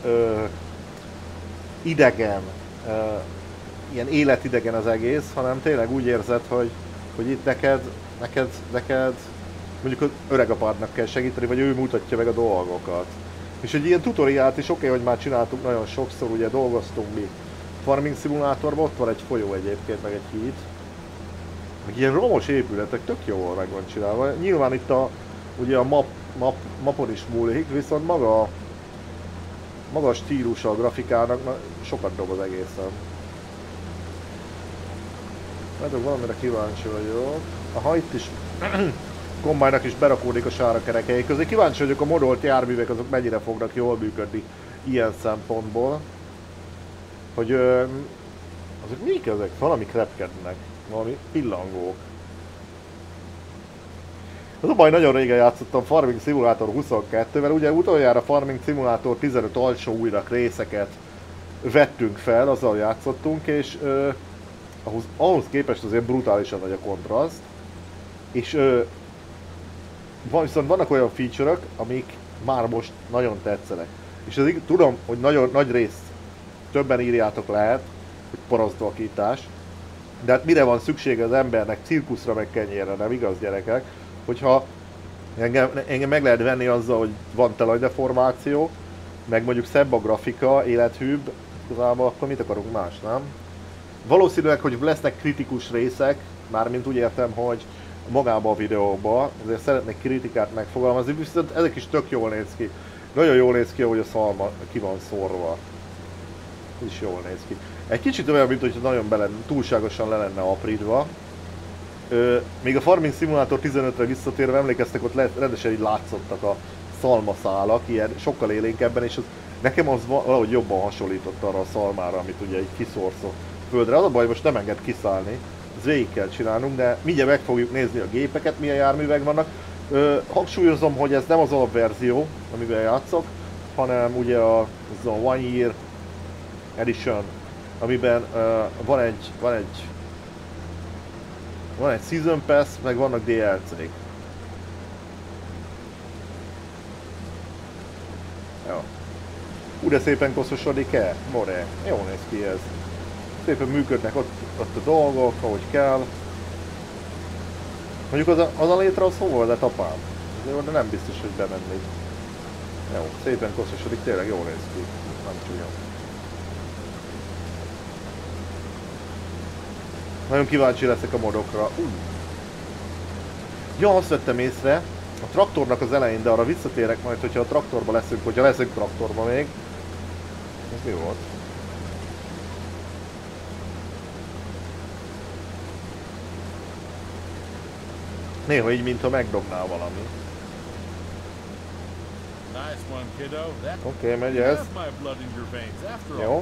idegen, ilyen életidegen az egész, hanem tényleg úgy érzed, hogy itt neked mondjuk az öregapádnak kell segíteni, vagy ő mutatja meg a dolgokat. És egy ilyen tutoriált is oké, hogy már csináltuk nagyon sokszor, ugye dolgoztunk mi Farming Simulatorban, ott van egy folyó egyébként, meg egy híd. Meg ilyen romos épületek tök jól meg van csinálva. Nyilván itt ugye a mapon is múlik, viszont maga a stílusa a grafikának sokat dob az egészen. Mert valamire kíváncsi vagyok. Aha, itt is Combine-nak is berakódik a sára kerekei közé. Kíváncsi vagyok, a modolt járművek azok mennyire fognak jól működni ilyen szempontból. Hogy azok mik ezek? Valamik repkednek. Valami pillangók. Az a baj, nagyon régen játszottam Farming Simulator 22-vel, ugye utoljára Farming Simulator 15 alsó újrak részeket vettünk fel, azzal játszottunk, és ahhoz képest azért brutálisan nagy a kontraszt. És Viszont vannak olyan feature-ök, amik már most nagyon tetszenek. És ez tudom, hogy nagyon nagy rész többen írjátok lehet, hogy parasztvakítás. De hát mire van szüksége az embernek? Cirkuszra meg kenyérre, nem igaz gyerekek? Hogyha engem meg lehet venni azzal, hogy van talajdeformáció, meg mondjuk szebb a grafika, élethűbb, igazából akkor mit akarunk más, nem? Valószínűleg, hogy lesznek kritikus részek, mármint úgy értem, hogy magában a videóban, azért szeretnék kritikát megfogalmazni, viszont ezek is tök jól néz ki. Nagyon jól néz ki, ahogy a szalma ki van szórva. Ez is jól néz ki. Egy kicsit olyan, mint hogyha nagyon túlságosan le lenne aprítva. Még a Farming Simulator 15-re visszatérve emlékeztek, ott rendesen így látszottak a szalmaszálak, ilyen sokkal élénkebben, és az, nekem az valahogy jobban hasonlított arra a szalmára, amit ugye így kiszórsz a földre. Az a baj, most nem enged kiszállni, ezt végig kell csinálnunk, de mindjárt meg fogjuk nézni a gépeket, milyen járművek vannak. Hangsúlyozom, hogy ez nem az alapverzió, amivel játszok, hanem ugye az a One Year Edition, amiben van egy Season Pass, meg vannak DLC-k. Jó. De szépen koszosodik el? More. Jól néz ki ez. Szépen működnek ott a dolgok, ahogy kell. Mondjuk az a létre az hol volt, apám? De nem biztos, hogy bemennék. Jó, szépen koszosodik, tényleg jól néz ki. Nem csúnya. Nagyon kíváncsi leszek a modokra. Ja, azt vettem észre, a traktornak az elején, de arra visszatérek majd, hogyha a traktorba leszünk, hogyha leszünk traktorba még. Ez mi volt? Néha így, mintha megdobnál valami. Oké, megy ez. Jó.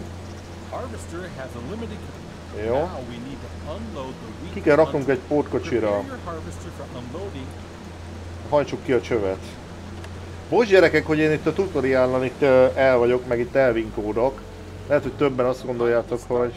Jó. Ki kell raknunk egy pótkocsira. Hajtsuk ki a csövet. Bocs gyerekek, hogy én itt a tutoriálon itt el vagyok, meg itt elvinkódok. Lehet, hogy többen azt gondoljátok, hogy...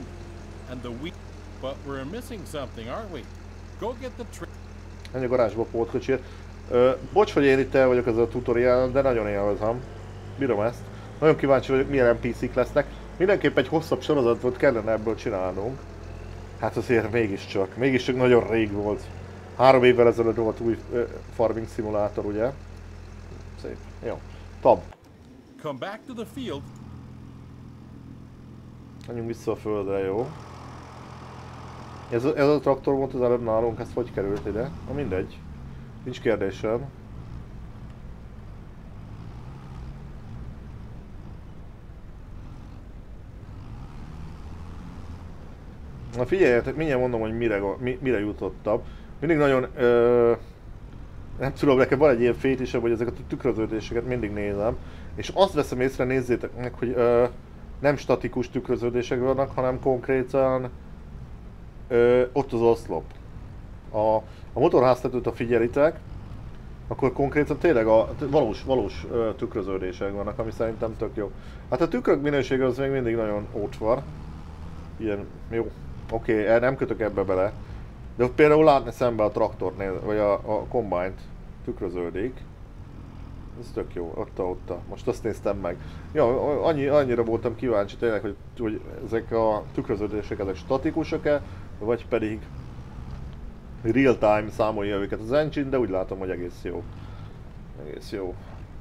Menj a garázsba a pótkocsért. Bocs, hogy én itt el vagyok ezzel a tutoriálon, de nagyon élvezem. Bírom ezt. Nagyon kíváncsi vagyok, milyen NPC-k lesznek. Mindenképp egy hosszabb sorozatot kellene ebből csinálnunk. Hát azért mégiscsak nagyon rég volt. 3 évvel ezelőtt volt új Farming Simulator, ugye? Szép. Jó. Tab. Menjünk vissza a földre, jó? Ez a traktor volt az előbb nálunk, ez hogy került ide? Na mindegy. Nincs kérdésem. Na figyeljetek, mindjárt mondom, hogy mire jutottam. Mindig nagyon... nem tudom, nekem van egy ilyen fétisem, hogy ezeket a tükröződéseket mindig nézem. És azt veszem észre, nézzétek meg, hogy nem statikus tükröződések vannak, hanem konkrétan ott az oszlop. A motorháztetőt, ha figyelitek, akkor konkrétan tényleg a valós tükröződések vannak, ami szerintem tök jó. Hát a tükrök minősége az még mindig nagyon ócvar. Ilyen, jó. Oké, nem kötök ebbe bele. De ott például látni szembe a traktornél, vagy a combine-t tükröződik. Ez tök jó, ott. Most azt néztem meg. Ja, annyira voltam kíváncsi tényleg, hogy ezek a tükröződések ezek statikusak-e, vagy pedig real-time számolja őket az engine, de úgy látom, hogy egész jó. Egész jó.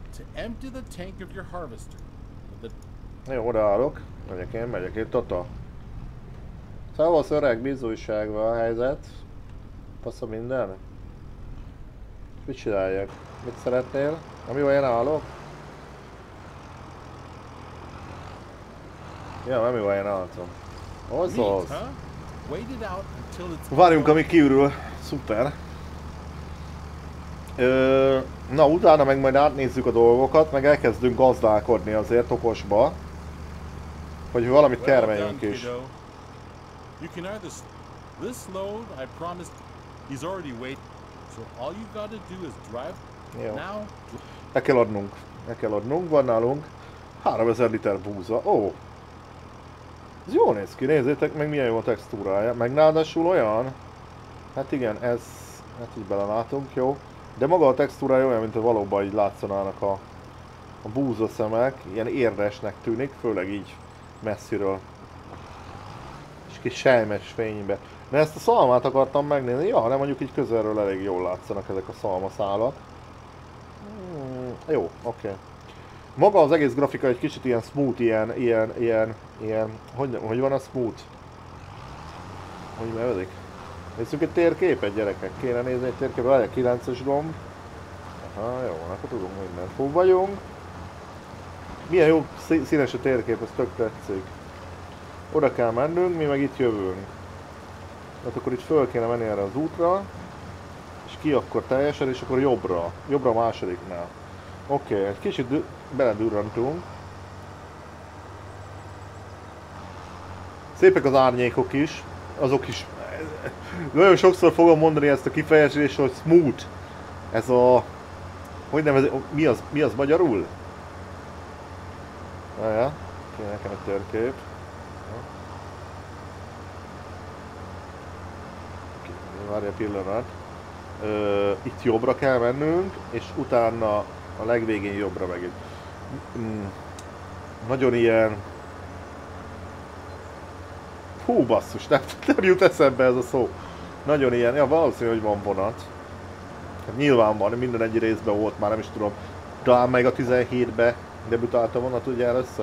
Jó, odaállok. Megyek én, Tata. Szevasz öreg, bizonyságban a helyzet. Passz a minden? Mit csináljak? Mit szeretnél? Ami olyan állok? Ja, nem olyan álltam. Az. Várjunk, amíg kiürül. Szuper. Na, utána meg majd átnézzük a dolgokat, meg elkezdünk gazdálkodni azért okosba. Hogy valamit termeljünk is. You can either this load I promised he's already waiting. So all you got to do is drive now. El kell adnunk, van nálunk 3000 liter búza. Ó. Ez jól néz ki, nézzétek meg milyen jó a textúrája. Meg ráadásul olyan. Hát igen, ez hát így belelátunk, jó. De maga a textúrája olyan, mint a valóban így látszanának a búzaszemek, ilyen érdesnek tűnik, főleg így messziről. És kis sejmes fénybe. De ezt a szalmát akartam megnézni, ja, de mondjuk így közelről elég jól látszanak ezek a szalmaszálak. Jó, oké. Maga az egész grafika egy kicsit ilyen smooth, ilyen, hogy van a smooth? Hogy nevezik? Nézzük egy térképet, gyerekek, kéne nézni egy térképet, várjál, 9-es gomb. Aha, jó, akkor tudunk mindent. Hol vagyunk? Milyen jó színes a térkép, ez tök tetszik. Oda kell mennünk, mi meg itt jövünk. Hát akkor itt föl kéne menni erre az útra. És ki akkor teljesen, és akkor jobbra. Jobbra a másodiknál. Oké, egy kicsit beledurrantunk. Szépek az árnyékok is. Azok is. Nagyon sokszor fogom mondani ezt a kifejezést, hogy smooth. Ez a... Hogy nevezik? Mi az magyarul? Ja, kéne nekem egy térkép. Várj egy pillanat. Itt jobbra kell mennünk, és utána a legvégén jobbra megint. Nagyon ilyen... Hú basszus, nem jut eszembe ez a szó. Nagyon ilyen, ja valószínű, hogy van vonat. Hát nyilván van, minden egy részben volt, már nem is tudom. Talán meg a 17-be debütált a vonat ugye először.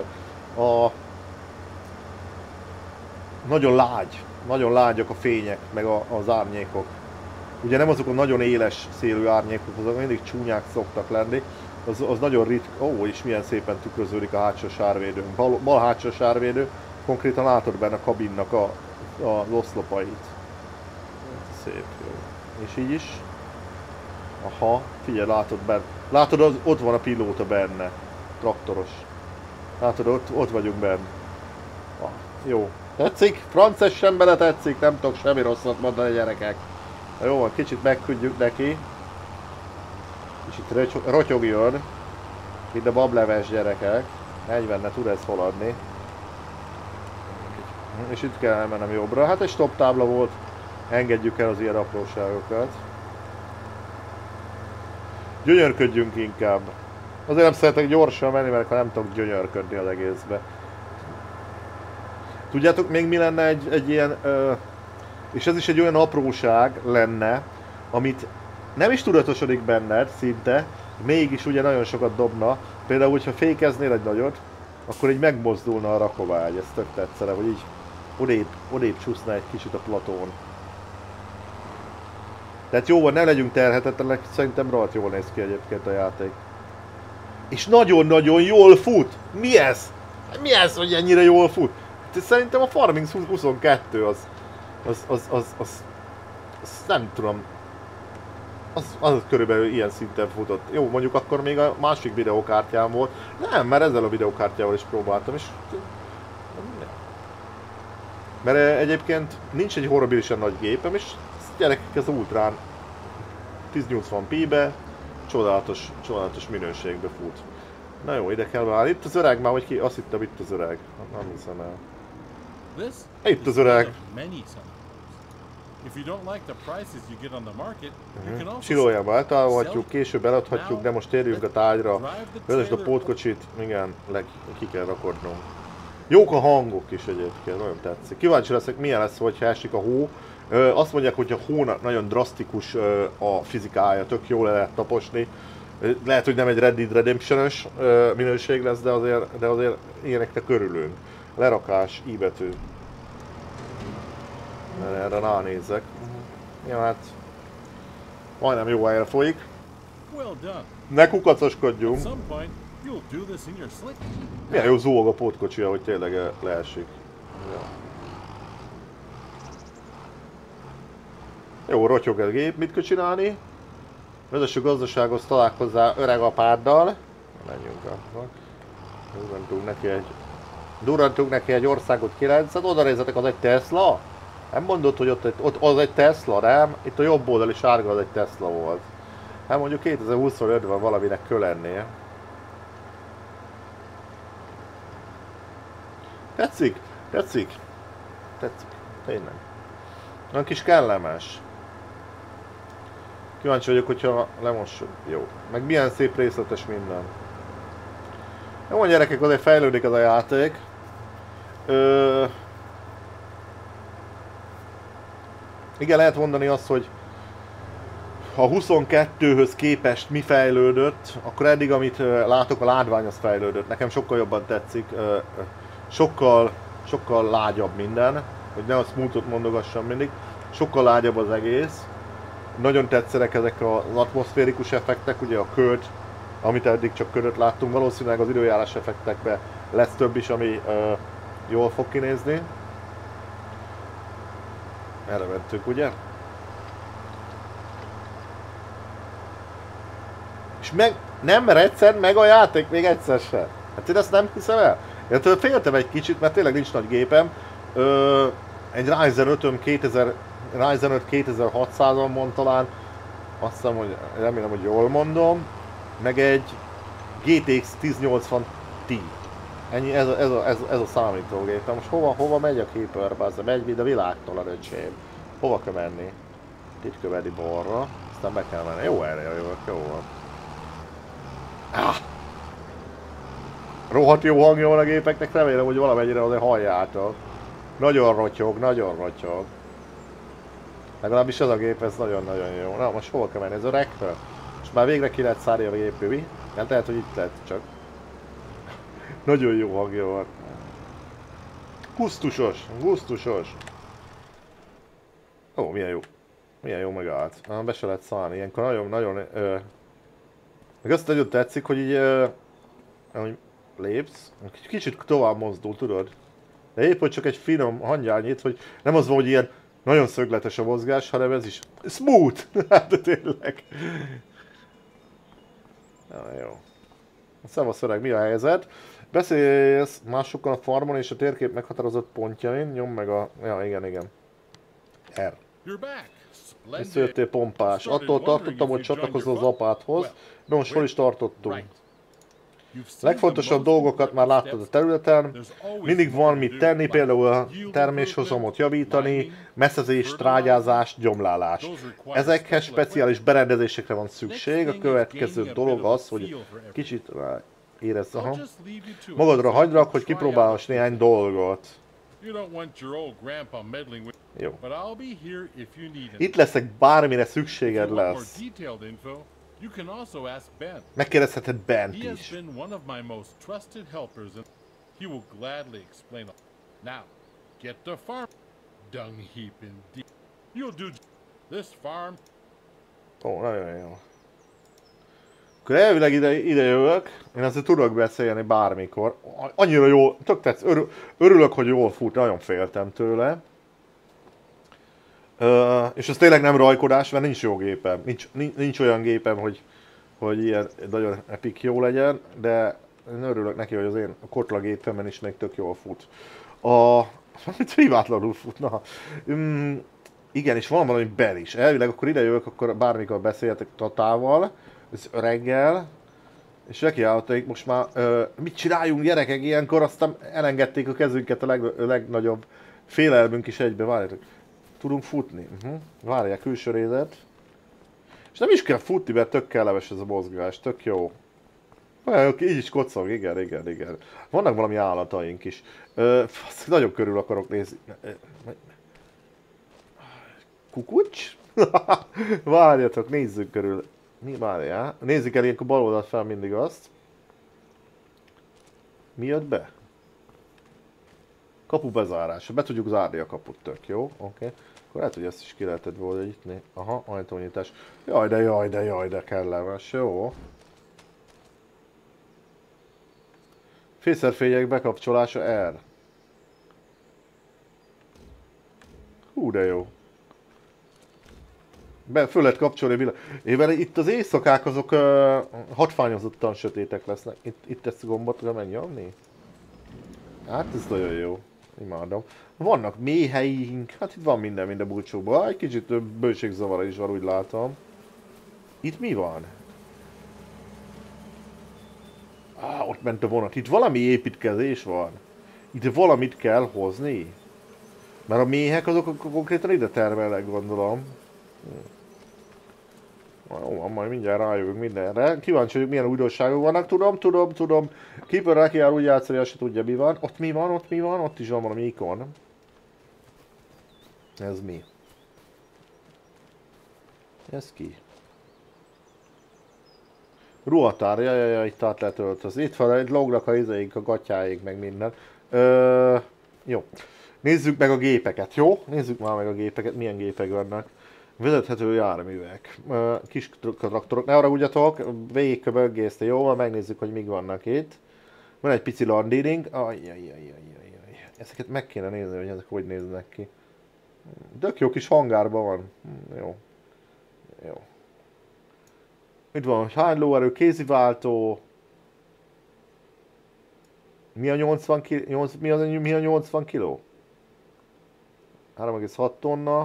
Nagyon lágyak a fények, meg az árnyékok. Ugye nem azok a nagyon éles szélű árnyékok, azok mindig csúnyák szoktak lenni. Az nagyon ritka. Ó, és milyen szépen tükröződik a hátsó sárvédőnk. Bal hátsó sárvédő, konkrétan látod benne a kabinnak az oszlopait. Szép, jó. És így is. Aha, figyelj, látod benne. Látod, ott van a pilóta benne. Traktoros. Látod, ott vagyunk benne. Ah, jó. Tetszik? Francesen bele tetszik, nem tudok semmi rosszat mondani, gyerekek. Jó van, kicsit megküldjük neki. És itt rotyogjon. Mint a bableves, gyerekek. 40-ne tud ez haladni. És itt kell elmennem jobbra. Hát egy stop tábla volt. Engedjük el az ilyen apróságokat. Gyönyörködjünk inkább. Azért nem szeretek gyorsan menni, mert nem tudok gyönyörködni az egészbe. Tudjátok még mi lenne egy ilyen... és ez is egy olyan apróság lenne, amit nem is tudatosodik benned szinte, mégis ugye nagyon sokat dobna. Például, hogyha fékeznél egy nagyot, akkor így megmozdulna a rakovágy, ez tök tetszene, hogy így odébb csúszna egy kicsit a platón. Tehát jó van, ne legyünk terhetetlenek, szerintem rohadt jól néz ki egyébként a játék. És nagyon-nagyon jól fut! Mi ez? Mi ez, hogy ennyire jól fut? Szerintem a Farming 22 az nem tudom, az körülbelül ilyen szinten futott. Jó, mondjuk akkor még a másik videókártyám volt. Nem, mert ezzel a videókártyával is próbáltam, és... Mert egyébként nincs egy horribilisen nagy gépem, és gyerekek, ez ultrán 1080p-be csodálatos minőségbe fut. Na jó, ide kell válni. Itt az öreg már, hogy ki? Azt hittem, itt az öreg. Nem hiszem el. Itt az öreg. Silójába eltalálhatjuk, később eladhatjuk, de most térjünk a tárgyra. Vezesd a pótkocsit, igen, ki kell rakodnunk. Jók a hangok is egyébként, nagyon tetszik. Kíváncsi leszek, milyen lesz, hogyha esik a hó. Azt mondják, hogy a hónak nagyon drasztikus a fizikája, tök jól le lehet taposni. Lehet, hogy nem egy Red Dead Redemption-ös minőség lesz, de azért ilyeneknek örülünk. Lerakás, I betű. Erre ránézzek. Ja, hát... Majdnem jó helyre folyik. Ne kukacoskodjunk. Milyen jó zúg a pótkocsia, hogy tényleg leesik. Ja. Jó, rotyog a gép, mit kell csinálni? Vezessük gazdasághoz, találkozzál öreg apáddal. Menjünk akkor. Durrantunk neki egy országot 9-et, oda nézzetek, az egy Tesla? Nem mondod, hogy ott az egy Tesla, nem? Itt a jobb oldali sárga az egy Tesla volt. Hát mondjuk 2025-ben valaminek kell lennie. Tetszik? Tetszik? Tetszik. Tényleg. Olyan kis kellemes. Kíváncsi vagyok, hogyha lemossuk. Jó. Meg milyen szép részletes minden. Jó, gyerekek, azért fejlődik az a játék. Igen, lehet mondani azt, hogy ha 22-höz képest mi fejlődött, akkor eddig, amit látok, a látvány az fejlődött. Nekem sokkal jobban tetszik. Sokkal lágyabb minden. Hogy ne a smoothot mondogassam mindig. Sokkal lágyabb az egész. Nagyon tetszenek ezek az atmoszférikus effektek, ugye a köd, amit eddig csak ködöt láttunk. Valószínűleg az időjárás effektekben lesz több is, ami jól fog kinézni. Erre mentünk, ugye? És nem recen meg a játék még egyszer sem. Hát én ezt nem hiszem el. Én féltem egy kicsit, mert tényleg nincs nagy gépem. Egy Ryzen 5 2600-on mond talán. Azt hiszem, hogy remélem, hogy jól mondom. Meg egy GTX 1080 Ti. Ennyi, ez a számítógép. Most hova megy a Keeper? Megy mind a világtól a röcsém. Hova kell menni? Itt követi balra. Aztán be kell menni. Jó, erre jövök, jó van. Rohadt jó hangja van a gépeknek, remélem, hogy valamennyire azért halljátok. Nagyon rotyog, nagyon rotyog. Legalábbis ez a gép, ez nagyon-nagyon jó. Na, most hol kell menni? Ez a rektor? Most már végre ki lehet szárni a gép, mi? Nem lehet, hogy itt lehet csak. Nagyon jó hangja van. Gusztusos, gusztusos. Ó, milyen jó. Milyen jó megállt. Be se lehet szállni. Ilyenkor nagyon-nagyon... Meg azt nagyon tetszik, hogy így... ahogy lépsz, kicsit tovább mozdul, tudod? De épp, hogy csak egy finom hangyányit, hogy nem az van, hogy ilyen nagyon szögletes a mozgás, hanem ez is smooth! Hát tényleg. Na jó. Szevasz öreg, mi a helyzet? Beszélsz másokkal a farmon és a térkép meghatározott pontjain, nyom meg a... Ja, igen. R. Visszajöttél pompás. Attól tartottam, hogy csatlakozol az apádhoz, de most hol is tartottunk. Legfontosabb dolgokat már láttad a területen, mindig van mit tenni, például a terméshozamot javítani, messzezés, trágyázás, gyomlálás. Ezekhez speciális berendezésekre van szükség, a következő dolog az, hogy kicsit érezd, magadra hagyrak, hogy kipróbálhass néhány dolgot. Jó. Itt leszek, bármire szükséged lesz. Megkérdezheted Bent is. Ó, nagyon jó. Akkor elvileg ide jövök, én azért tudok beszélni bármikor. Annyira jó, tök tetsz, örülök, hogy jól fut, nagyon féltem tőle. És ez tényleg nem rajkodás, mert nincs jó gépem. Nincs olyan gépem, hogy ilyen nagyon epic jó legyen, de én örülök neki, hogy az én Kotla gépemen is még tök jól fut. Privátlanul fut, na. Igen, és van valami bel is. Elvileg akkor ide jövök, akkor bármikor beszéltek Tatával, reggel, és nekiálltaik most már, mit csináljunk gyerekek ilyenkor, aztán elengedték a kezünket a legnagyobb félelmünk is egybe, várjátok. Tudunk futni. Várják, külső rézet. És nem is kell futni, mert tök kellemes ez a mozgás, tök jó. Így is kocog, igen. Vannak valami állataink is. Nagyon körül akarok nézni. Kukucs? Várjatok, nézzük körül. Mi várjál? Nézzük el ilyenkor bal oldalt fel mindig azt. Mi jött be? Kapu bezárása. Be tudjuk zárni a kaput, tök jó. Oké. Akkor lehet, hogy ezt is ki lehetett volna nyitni. Aha, ajtónyitás. Jaj, de kellemes, jó. Fészerfények bekapcsolása R. Hú, de jó. Föl lehet kapcsolni a Ével itt az éjszakák azok hatványozottan sötétek lesznek. Itt tesz gombot, hogy menj nyomni? Hát ez nagyon jó. Imádom. Vannak méheink, hát itt van minden a búcsúban. Egy kicsit bőségzavara is van, úgy látom. Itt mi van? Ott ment a vonat. Itt valami építkezés van. Itt valamit kell hozni. Mert a méhek azok konkrétan ide termelnek, gondolom. Jó, majd mindjárt rájövünk mindenre. Kíváncsi vagyok, milyen újdonságok vannak. Tudom. Keeper neki jár úgy játszani, azt se tudja mi van. Ott mi van? Ott is van valami ikon. Ez mi? Ez ki? Ruhatár, jaj, itt át lehet öltözni. Itt van egy lognak a izéink, a gatyáink, meg minden. Jó. Nézzük meg a gépeket, jó? Nézzük már meg a gépeket, milyen gépek vannak. Vezethető járművek, kis traktorok, ne haragudjatok, végigköböggészte, jó? Megnézzük, hogy mik vannak itt. Van egy pici landing, ezeket meg kéne nézni, hogy ezek hogy néznek ki. Tök jó kis hangárban van, jó. Itt van hány lóerő, kéziváltó. Mi a 80 kg? Mi a 80 kg? 3,6 tonna.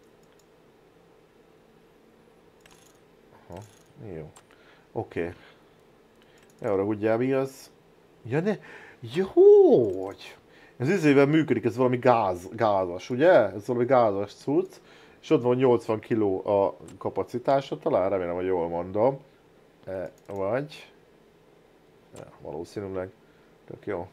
Aha, jó. Oké. Ne haragudjál, mi az? Ja ne... Jó! Ez izével működik, ez valami gázas, ugye? Ez valami gázas cucc. És ott van 80 kg a kapacitása, talán remélem, hogy jól mondom. Vagy... Ja, valószínűleg. Tök jó.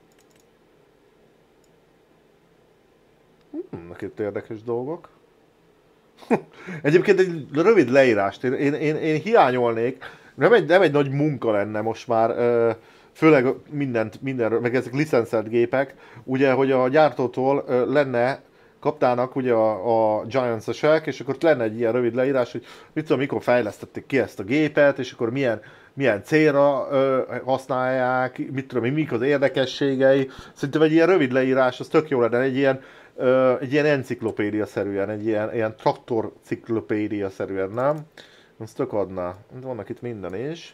Itt érdekes dolgok. Egyébként egy rövid leírást. Én hiányolnék. Nem egy nagy munka lenne most már. Főleg mindenről, meg ezek licenszelt gépek. Ugye, hogy a gyártótól kaptának ugye a Giants-esek, és akkor lenne egy ilyen rövid leírás, hogy mit tudom, mikor fejlesztették ki ezt a gépet, és akkor milyen célra használják, mit tudom, mik az érdekességei. Szerintem egy ilyen rövid leírás, az tök jó lenne, egy ilyen enciklopédia-szerűen, egy ilyen traktor-ciklopédia-szerűen, nem? Az tök adná. Vannak itt minden is.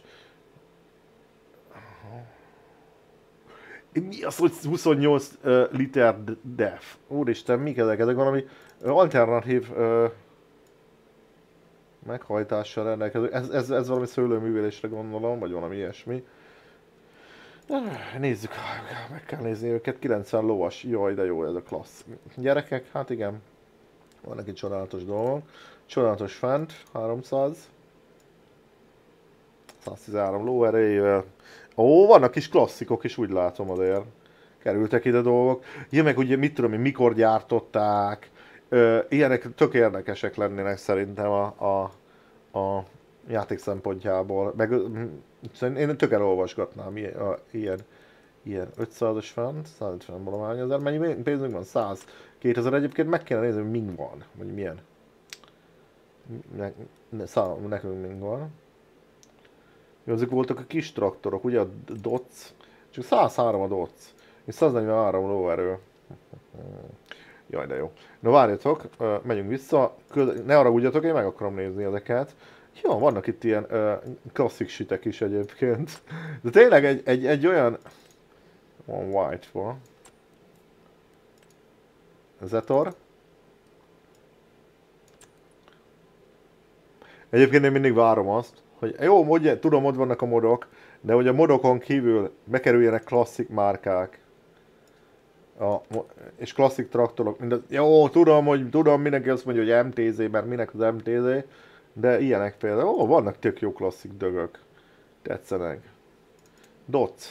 Mi az, hogy 28 liter def? Úristen, mik ezek? Ezek valami alternatív meghajtással rendelkező. Ez valami szőlőművelésre gondolom, vagy valami ilyesmi. Nézzük, meg kell nézni őket. 90 lovas. Jaj, de jó ez a klassz. Gyerekek, hát igen. Vannak itt csodálatos dolgok. Csodálatos fent, 300. 113 lóerejével. Ó, vannak kis klasszikok is, úgy látom azért. Kerültek ide dolgok. Ja, meg ugye mit tudom én, mikor gyártották. Ilyenek tök érdekesek lennének szerintem a játék szempontjából. Meg én tök elolvasgatnám ilyen 500-as fent, 150 valahány ezer. Mennyi pénzünk van? 100. 2000 egyébként meg kéne nézni, hogy mink van. Vagy milyen. Nekünk mink van. Jó, ezek voltak a kis traktorok, ugye a DOTS, csak 103 a DOTS, és 143 lóerő. Jaj, de jó. Na várjatok, megyünk vissza, ne haragudjatok, én meg akarom nézni ezeket. Jó, vannak itt ilyen klasszik sitek is egyébként. De tényleg egy olyan... Van white-val. Zetor. Egyébként én mindig várom azt, hogy jó, tudom, ott vannak a modok, de hogy a modokon kívül bekerüljenek klasszik márkák. És klasszik traktorok. Jó, tudom, mindenki azt mondja, hogy MTZ, mert minek az MTZ, de ilyenek például. Vannak tök jó klasszik dögök. Tetszenek. DOTS.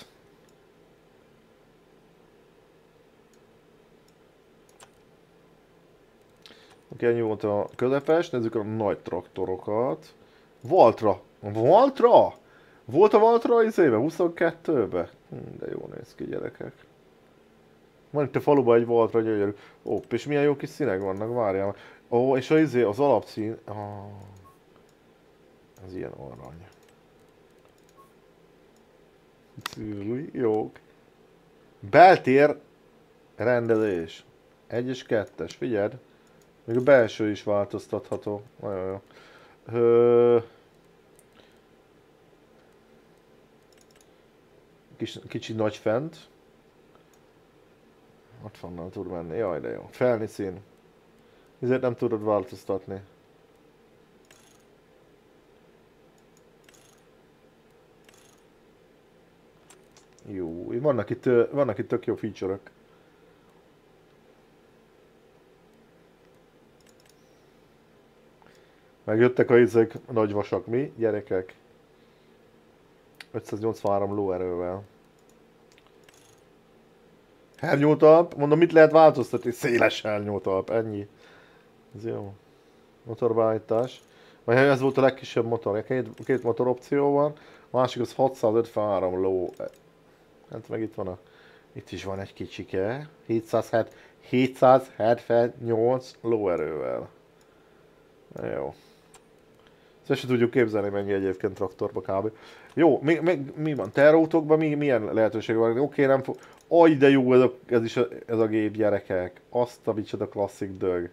Oké, ennyi volt a közepes, nézzük a nagy traktorokat. Valtra! Volt a Valtra izébe? 22-be? De jó néz ki, gyerekek. Van itt a faluban egy Valtra, gyönyörű. Ó, és milyen jó kis színek vannak, várjál. Ó, és az alapszín... Ez ilyen arany. Jók. Beltér rendezés. 1 és 2-es, figyeld. Még a belső is változtatható. Nagyon jó. Kicsi nagy fent. 60-nal tud menni. Jaj, de jó. Felni szín. Ezért nem tudod változtatni. Jó. Vannak itt tök jó feature-ök. Megjöttek a izék, nagy vasak, mi? Gyerekek. 583 lóerővel. Hernyótalp? Mondom, mit lehet változtatni? Széles hernyótalp, ennyi. Ez jó. Motorbeállítás. Vagy ez volt a legkisebb motor. Két motor opció van. A másik az 653 ló. Hát meg itt van a... Itt is van egy kicsike. 778 lóerővel. Jó. Ezt se tudjuk képzelni, mennyi egyébként traktorba kb. Jó, mi van? Terautókban milyen lehetőség van? Oké, nem fog... Aj, de jó ez a gép, gyerekek. Azt a micsoda klasszik dög.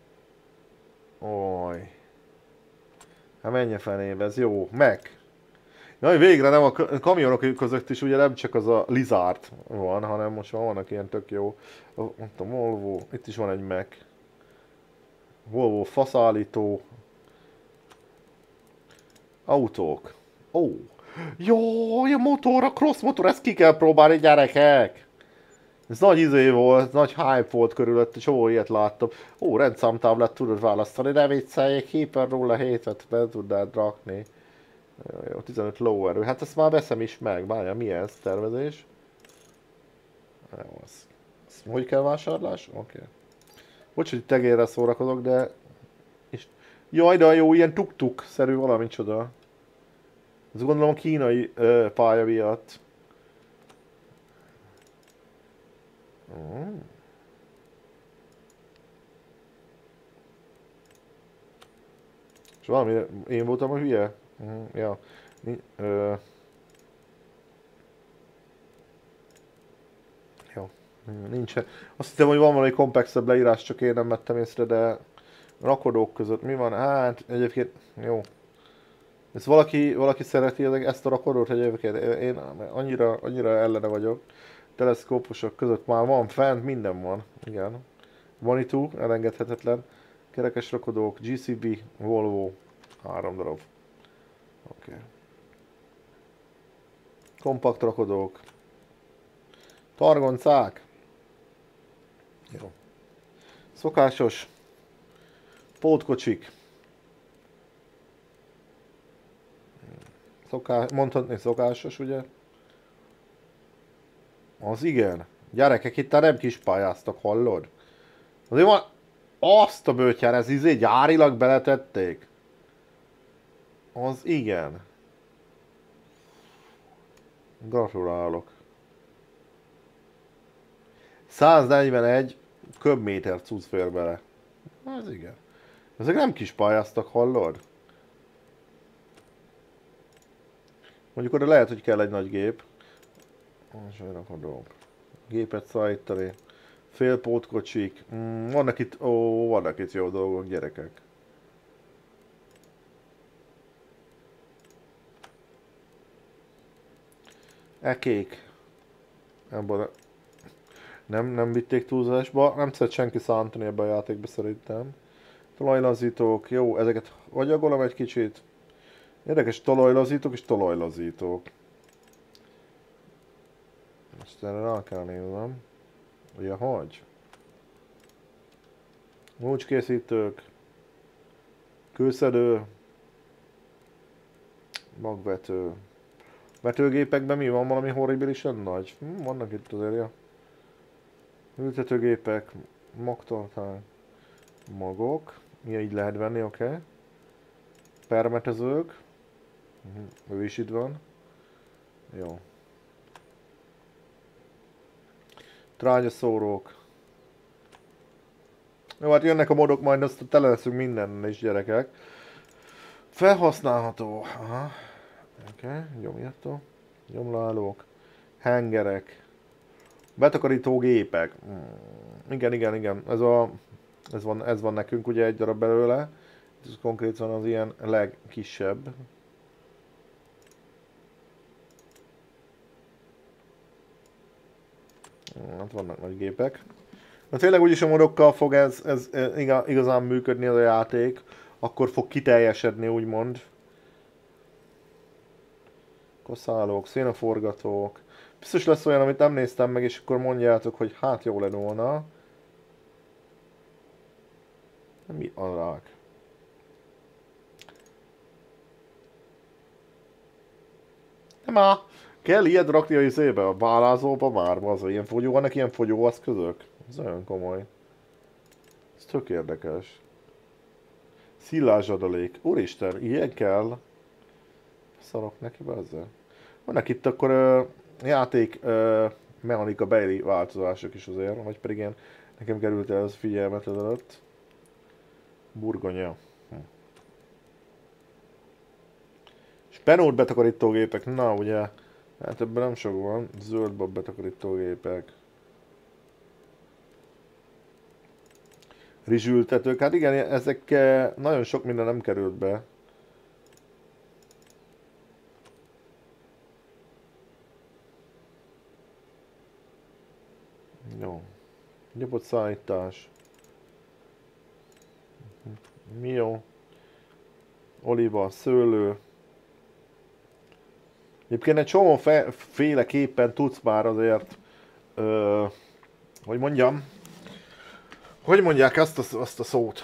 Oj. Hát menj a fenébe, ez jó. Meg. Jaj, végre nem a kamionok között is ugye nem csak az a Lizard van, hanem most már vannak ilyen tök jó. Ott a Volvo, itt is van egy Mac. Volvo faszállító. Autók. Ó. Jaj, a motor, a cross motor, ezt ki kell próbálni, gyerekek! Ez nagy izé volt, nagy hype volt körülött, csomó ilyet láttam. Ó, rendszámtáblát tudod választani, ne vicceljék, Hyper 07-et be tudnád rakni. Jó, 15 lóerő, hát ezt már veszem is meg, várjál, mi ez, tervezés? Jó, azt hogy kell vásárlás? Oké. Bocs, hogy tegérre szórakozok, de... Jaj, de jó, ilyen tuk-tuk-szerű valami csoda. Ez gondolom kínai pálya miatt. És valami, én voltam a hülye? Ja. Jó. Nincsen. Azt hittem, hogy van valami komplexebb leírás, csak én nem vettem észre, de... Rakodók között mi van? Hát egyébként jó. Ezt valaki szereti ezt a rakodót egyébként? Én annyira ellene vagyok. Teleszkóposok között már van fent, minden van. Igen. Vanitú, elengedhetetlen. Kerekes rakodók, GCB, Volvo. 3 darab. Oké. Kompakt rakodók. Targoncák. Jó. Szokásos. Pótkocsik. Mondhatni szokásos, ugye? Az igen. Gyerekek, itt nem kis pályáztak, hallod? Azért van... Azt a bőtyár, ez izé gyárilag beletették. Az igen. Gratulálok. 141 köbméter cucc fér bele. Az igen. Ezek nem kis pályáztak, hallod? Mondjuk oda lehet, hogy kell egy nagy gép. Gépet szállítani. Félpótkocsik. Vannak itt jó dolgok, gyerekek. Ekék. Ebből nem vitték túlzásba. Nem szeret senki szántani ebbe a játékba szerintem. Talajlazítók, jó, ezeket agyagolom egy kicsit. Érdekes, talajlazítók és talajlazítók. Most erre rá kell néznem. Ugye, hogy? Múcskészítők. Kőszedő. Magvető. Vetőgépekben mi van? Valami horribilisen nagy? Vannak itt azért, ja. Ültetőgépek. Magtartály. Magok. Ilyen így lehet venni, oké. Okay. Permetezők. Ő is itt van. Jó. Trágyaszórók. Jó, hát jönnek a modok, majd azt tele leszünk mindennel is, gyerekek. Felhasználható. Aha. Oké, okay. Gyomírtó. Gyomlálók. Hengerek. Betakarító gépek. Igen. Ez van nekünk ugye egy darab belőle. Ez konkrétan az ilyen legkisebb. Hát vannak nagy gépek. Na tényleg úgyis a modokkal fog ez igazán működni ez a játék. Akkor fog kiteljesedni, úgymond. Kaszálók, szénaforgatók. Biztos lesz olyan, amit nem néztem meg, és akkor mondjátok, hogy hát jó lenne volna. Mi a rák? Nem kell ilyet rakni a izébe, a bálázóba már, az ilyen fogyó, vannak ilyen fogyóeszközök. Ez olyan komoly. Ez tök érdekes. Szillázsadalék. Úristen, ilyen kell. Szarok neki bezzel. Vannak itt akkor játék mechanika beli változások is azért, vagy pedig ilyen nekem került el ez figyelmet ezelőtt. Burgonya. Spenót betakarítógépek, na ugye, hát ebben nem sok van. Zöld bab betakarítógépek. Rizsültetők, hát igen, ezek nagyon sok minden nem került be. Jó. Nyugodt szállítás. Mi jó? Oliva, szőlő. Egyébként egy csomó féleképpen tudsz már azért, hogy mondjam, hogy mondják azt a szót,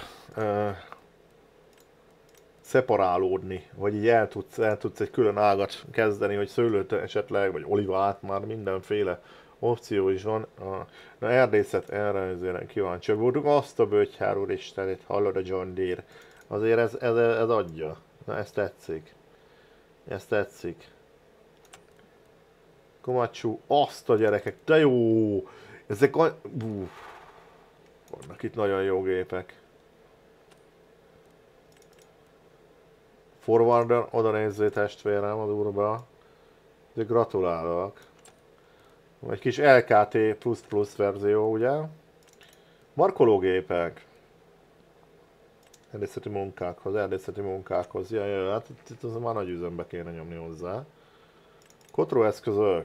szeparálódni, vagy így el tudsz egy külön ágat kezdeni, hogy szőlőt esetleg, vagy olivát, már mindenféle opció is van. Na erdészet, erre azért kíváncsiak voltunk. Azt a bötyhár, úristen, itt hallod a John Deere. Azért ez adja. Na ez tetszik. Ez tetszik. Komácsú, azt a gyerekek, de jó! Ezek a... vannak itt nagyon jó gépek. Forwarder, oda nézzé testvérem a durba. De gratulálok. Egy kis LKT++ verzió, ugye? Markológépek. Erdészeti munkákhoz. Ja, hát itt az már nagy üzembe kéne nyomni hozzá. Kotróeszközök.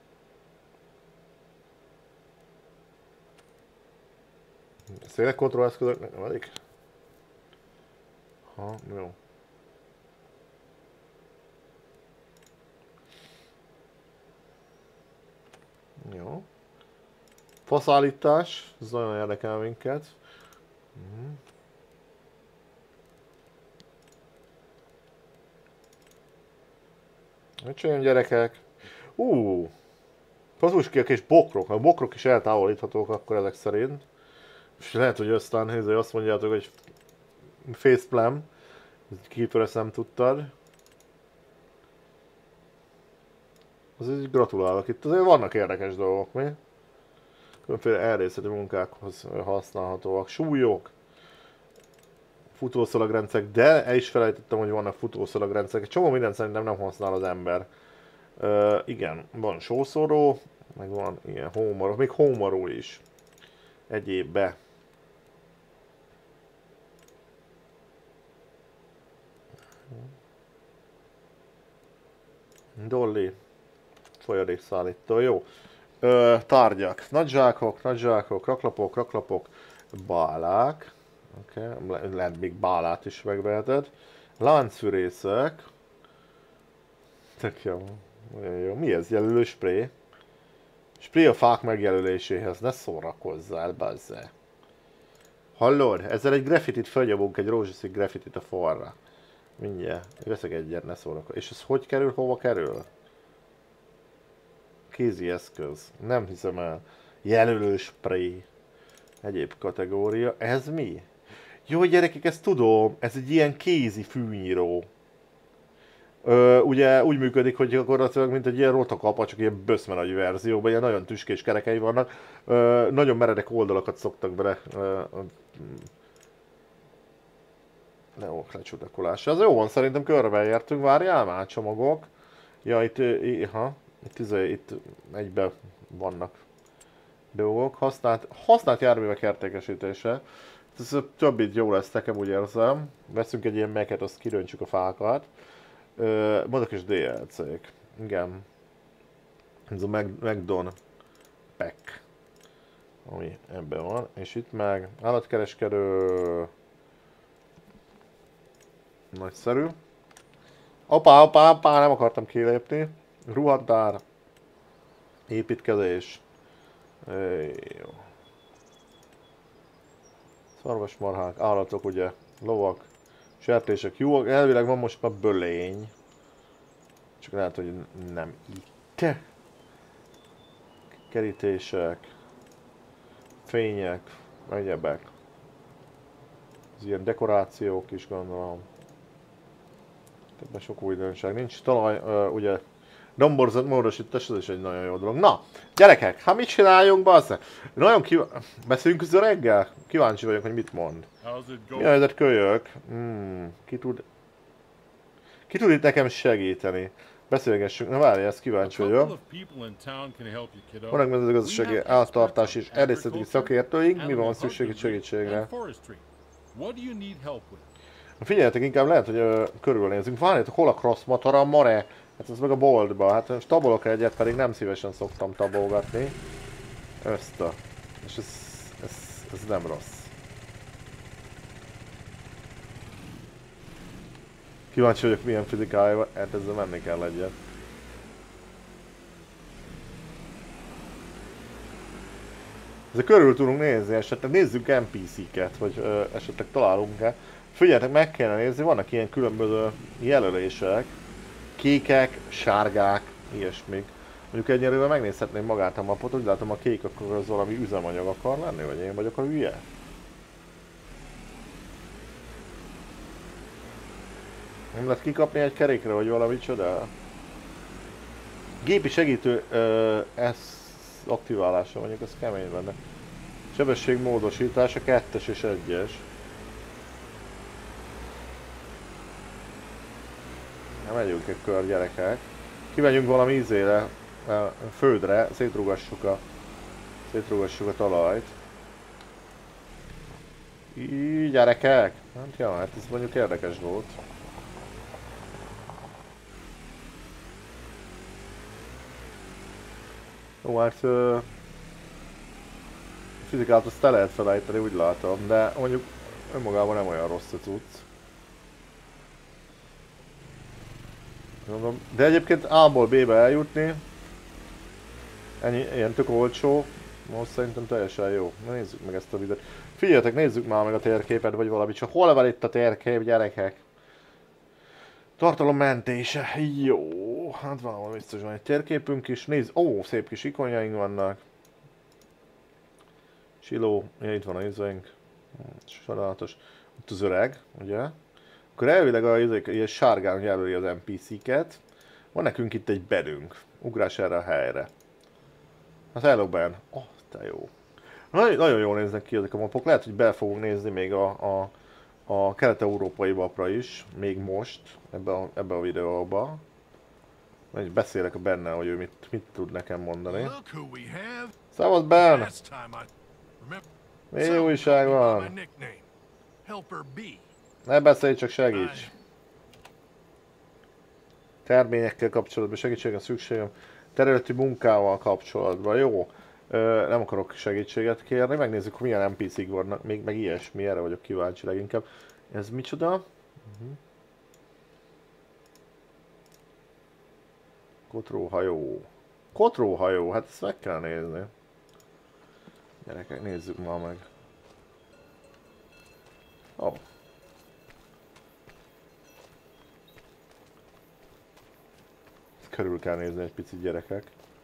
Szélek kotróeszközök nem elég? Ha, jó. Jó. Faszállítás, ez nagyon érdekel minket. Mit csináljunk, gyerekek? Kazuskiak és bokrok. A bokrok is eltávolíthatók akkor ezek szerint. És lehet, hogy aztán azt mondjátok, hogy faceplam. Keeper, ezt nem tudtad. Azért gratulálok, itt azért vannak érdekes dolgok, mi? Különféle erdészeti munkákhoz használhatóak. Súlyok. Futószalagrendszerek, de el is felejtettem, hogy vannak futószalagrendszerek. Egy csomó mindent szerintem nem használ az ember. Igen, van sószoró, meg van ilyen hómaró, még hómaró is. Egyébbe. Dolly. Folyadékszállító, jó. Tárgyak. Nagyzsákok, raklapok, bálák. Okay. Lehet még bálát is megveheted. Láncfűrészek. Tök jó. Jó. Mi ez? Jelölő spré? Spré a fák megjelöléséhez. Ne szórakozzál, bazze. Hallod? Ezzel egy graffitit felnyomunk, egy rózsaszín graffitit a falra. Mindjárt. Veszek egyet, ne szórakozz. És ez hogy kerül? Hova kerül? Kézi eszköz. Nem hiszem el. Jelölő spré. Egyéb kategória. Ez mi? Jó, gyerekek, ezt tudom. Ez egy ilyen kézi fűnyíró. Ugye úgy működik, hogy gyakorlatilag mint egy ilyen rotakapa, csak ilyen böszme nagy verzióban, ilyen nagyon tüskés kerekei vannak. Nagyon meredek oldalakat szoktak bele. Lecsudakolásra. Ez jó van, szerintem körbeértünk. Várjál már, csomagok. Ja, itt egyben vannak dolgok. Használt járművek értékesítése. Ez több itt jó lesz nekem, úgy érzem. Veszünk egy ilyen meket, azt kiröntsük a fákat. Mondok is DLC-k. Igen. Ez a Megdon Pack. Ami ebben van. És itt meg állatkereskedő. Nagyszerű. Apá, nem akartam kilépni. Ruhatár. Építkezés. Jó. Szarvasmarhák, állatok ugye, lovak, sertések, juhok, elvileg van most már bölény. Csak lehet, hogy nem itt. Kerítések. Fények. Egyebek. Ez ilyen dekorációk is gondolom. Ebben sok újdonság nincs. Talaj, ugye domborzat módosítás, ez is egy nagyon jó dolog. Na, gyerekek, hát mit csináljunk, bassz? Nagyon beszéljünk az öreggel? Kíváncsi vagyok, hogy mit mond. Mi a helyzet, kölyök? Ki tud itt nekem segíteni? Beszélgessünk, na várj, ezt kíváncsi vagyok. Vannak mezőgazdasági áltartás és erdészeti szakértőink, mi van szükséged segítségre? Figyeljetek, inkább lehet, hogy körülnézünk. Várjátok, hol a cross motor, a mare? Hát ez meg a boltba. Hát most tabolok egyet, pedig nem szívesen szoktam tabolgatni. Ezt a... És ez nem rossz. Kíváncsi vagyok, milyen fizikája van. Hát ezzel menni kell egyet. Ezzel körül tudunk nézni, esetleg nézzük NPC-ket, vagy esetleg találunk-e. Figyeljetek, meg kellene nézni, vannak ilyen különböző jelölések. Kékek, sárgák, ilyesmik. Mondjuk egyelőre megnézhetném magát a mapot, úgy látom a kék akkor az valami üzemanyag akar lenni, vagy én vagyok a hülye? Nem lehet kikapni egy kerékre, vagy valami csoda? Gépi segítő ez aktiválása, mondjuk az kemény lenne. Sebesség módosítása 2-es és 1-es. Megyünk egy kör, gyerekek. Kimegyünk valami ízére, földre, szétrúgassuk a talajt. Így, gyerekek! Hát ja, hát ez mondjuk érdekes volt. Jó, hát... fizikát azt te lehet felejteni, úgy látom, de mondjuk önmagában nem olyan rossz a cucc. De egyébként A-ból B-be eljutni, ennyi, ilyen tök olcsó, most szerintem teljesen jó. Na nézzük meg ezt a videót. Figyeljetek, nézzük már meg a térképet, vagy valami, csak hol van itt a térkép, gyerekek? Tartalom mentése, jó, hát valahol biztos van egy térképünk is, nézd, ó, szép kis ikonjaink vannak. Csiló, ja, itt van a izénk, csodálatos, ott az öreg, ugye? Akkor elvileg a ilyen sárgán jelöli az NPC-ket. Van nekünk itt egy bedünk. Ugrás erre a helyre. Hát hello Ben. Oh, te jó. Nagyon jól néznek ki ezek a mapok. Lehet, hogy be fogunk nézni még a kelet-európai mapra is. Még most. Ebbe a videóba. Majd beszélek benne, hogy ő mit tud nekem mondani. Szevasz Ben! Mi újság van? Ne beszélj, csak segíts! Terményekkel kapcsolatban segítségre szükségem. Területi munkával kapcsolatban, jó? Nem akarok segítséget kérni, megnézzük, hogy milyen NPC-k vannak, még meg ilyesmi, erre vagyok kíváncsi leginkább. Ez micsoda? Kotróhajó. Kotróhajó, hát ezt meg kell nézni. Gyerekek, nézzük már meg. Oh. Körül kell nézni egy picit, gyerekek.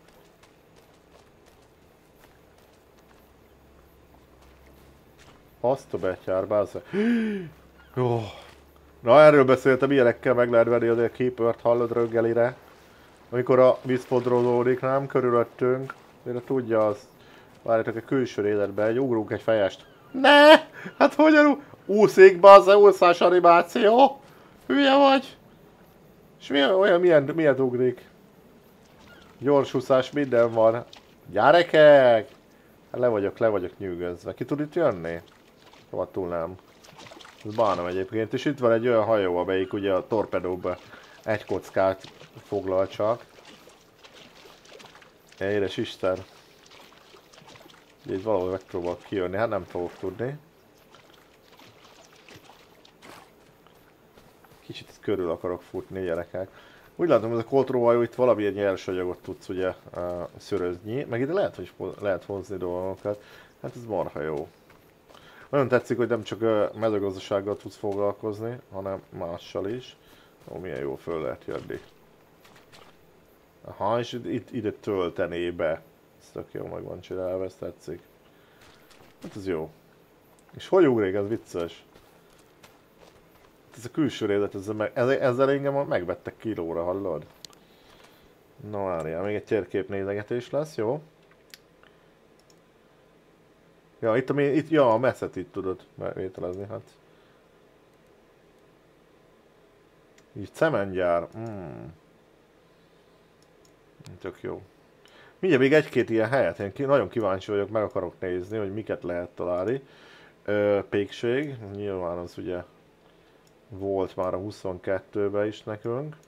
Azt a betyár, bázzá. Oh. Na, erről beszéltem, ilyenekkel meg lehet venni azért a keepert, hallod röggelire. Amikor a vízfodrolódik, nem körülöttünk. Én tudja az. Várjátok, egy külső életben, ugrunk egy fejest. Ne! Hát hogyan úszik, bazza, úszás animáció? Hülye vagy? És miért ugrik? Gyors úszás, minden van. Gyerekek! Hát le vagyok nyűgözve. Ki tud itt jönni? Rohadtul nem. Ez bánom egyébként. És itt van egy olyan hajó, amelyik ugye a torpedóba egy kockát foglal csak. Édes Isten. Így valahol megpróbálok kijönni, hát nem fogok tudni. Kicsit körül akarok futni, gyerekek. Úgy látom, hogy ez a kotróhajó itt valamilyen nyersanyagot tudsz ugye szörözni, meg ide lehet hozni dolgokat. Hát ez marha jó. Nagyon tetszik, hogy nem csak mezőgazdasággal tudsz foglalkozni, hanem mással is. Ó, milyen jó föl lehet jönni. Aha, és ide töltené be. Ez tök jó meg van csinálva, ezt tetszik. Hát ez jó. És hogy ugrik, ez vicces. Ez a külső részlet, ezzel engem megvettek kilóra, hallod? Na várjál, még egy térkép nézegetés lesz, jó? Ja, itt a messzet itt tudod vételezni, hát. Így cementgyár. Tök jó. Mindjárt még egy-két ilyen helyet, én nagyon kíváncsi vagyok, meg akarok nézni, hogy miket lehet találni. Pékség, nyilván az ugye volt már a 22-ben is nekünk.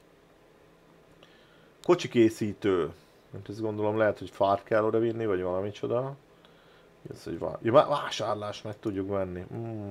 Kocsikészítő. Ezt gondolom lehet, hogy fát kell oda vinni, vagy valami csoda. Ez, hogy vásárlás meg tudjuk venni.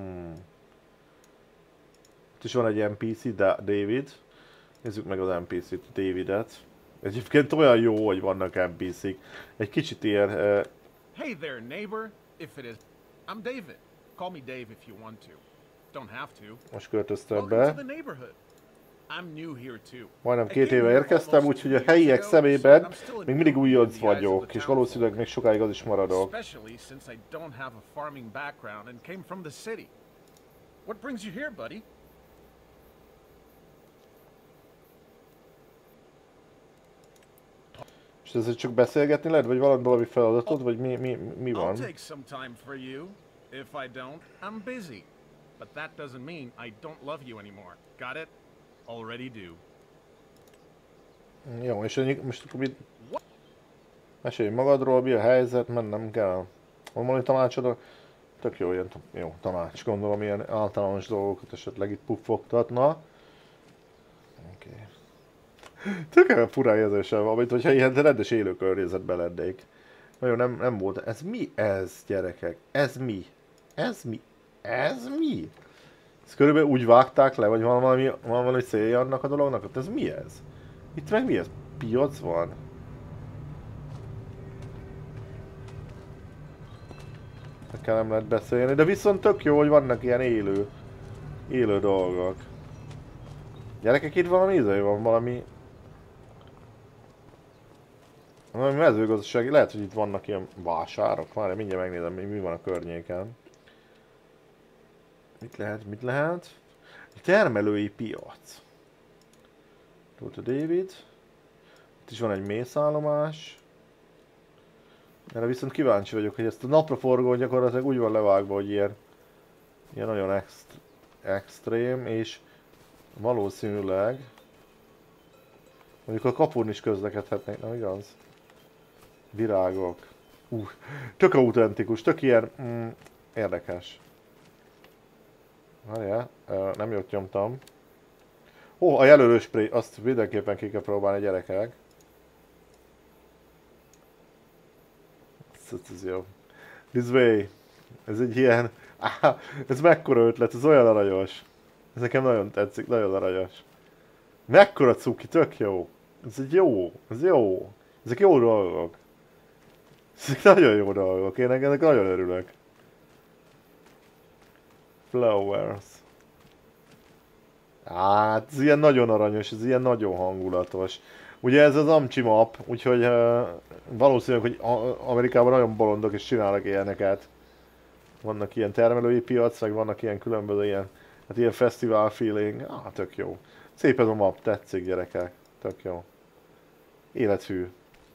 Itt is van egy NPC, David. Nézzük meg az NPC-t, Davidet. Egyébként olyan jó, hogy vannak NPC-k. Egy kicsit ilyen... Hey there, neighbor. If it is... I'm David. Call me Dave if you want to. Don't have to. Most költöztem Welcome to be. the neighborhood. I'm new here too. Majdnem 2 éve érkeztem, úgyhogy a helyiek szemében még mindig újonc vagyok, és valószínűleg még sokáig az is maradok. Especially since I don't have a farming background and came from the city. What brings you here, buddy? És ezzel csak beszélgetni lehet, vagy valami feladatod, vagy mi van? I'll take some time for you. If I don't, I'm busy. But that doesn't mean I don't love you anymore. Got it? Already do. Jó, és most akkor mit... Mesélj magadról, mi a helyzet, mennem kell. Van valami tanácsod? Tök jó, ilyen jó tanács, gondolom ilyen általános dolgokat esetleg itt puffogtatna. Oké. Tök furán érzésem, amit hogyha ilyen rendes élő környezetben lennék. Nagyon nem volt. Ez mi ez, gyerekek? Ez mi? Ez mi? Ez mi? Ezt körülbelül úgy vágták le, vagy van valami célja annak a dolognak? Hát ez mi ez? Itt meg mi ez? Piac van? Nekkel nem lehet beszélni, de viszont tök jó, hogy vannak ilyen élő dolgok. Gyerekek, itt valami ízai van, valami mezőgazdasági, lehet, hogy itt vannak ilyen vásárok. Várj, mindjárt megnézem, mi van a környéken. Mit lehet? Termelői piac. Volt a David. Itt is van egy mészállomás. Erre viszont kíváncsi vagyok, hogy ezt a napraforgó gyakorlatilag úgy van levágva, hogy ilyen nagyon extrém, és valószínűleg mondjuk a kapun is közlekedhetnek, nem igaz? Virágok. Tök autentikus, tök ilyen érdekes. Várjál, nem jót nyomtam. Ó, a jelölő spray, azt mindenképpen ki kell próbálni, gyerekek. Ez jó. This way. Ez egy ilyen... ez mekkora ötlet, ez olyan aranyos. Ez nekem nagyon tetszik, nagyon aranyos. Mekkora cuki, tök jó. Ez egy jó, ez jó. Ezek jó dolgok. Ezek nagyon jó dolgok, én ennek nagyon örülök. Flowers. Hát ez ilyen nagyon aranyos, ez ilyen nagyon hangulatos. Ugye ez az Amcsi map, úgyhogy valószínűleg, hogy Amerikában nagyon bolondok és csinálnak ilyeneket. Vannak ilyen termelői piac, meg vannak ilyen különböző ilyen, hát ilyen fesztivál feeling. Tök jó. Szép ez a map, tetszik, gyerekek. Tök jó. Élethű.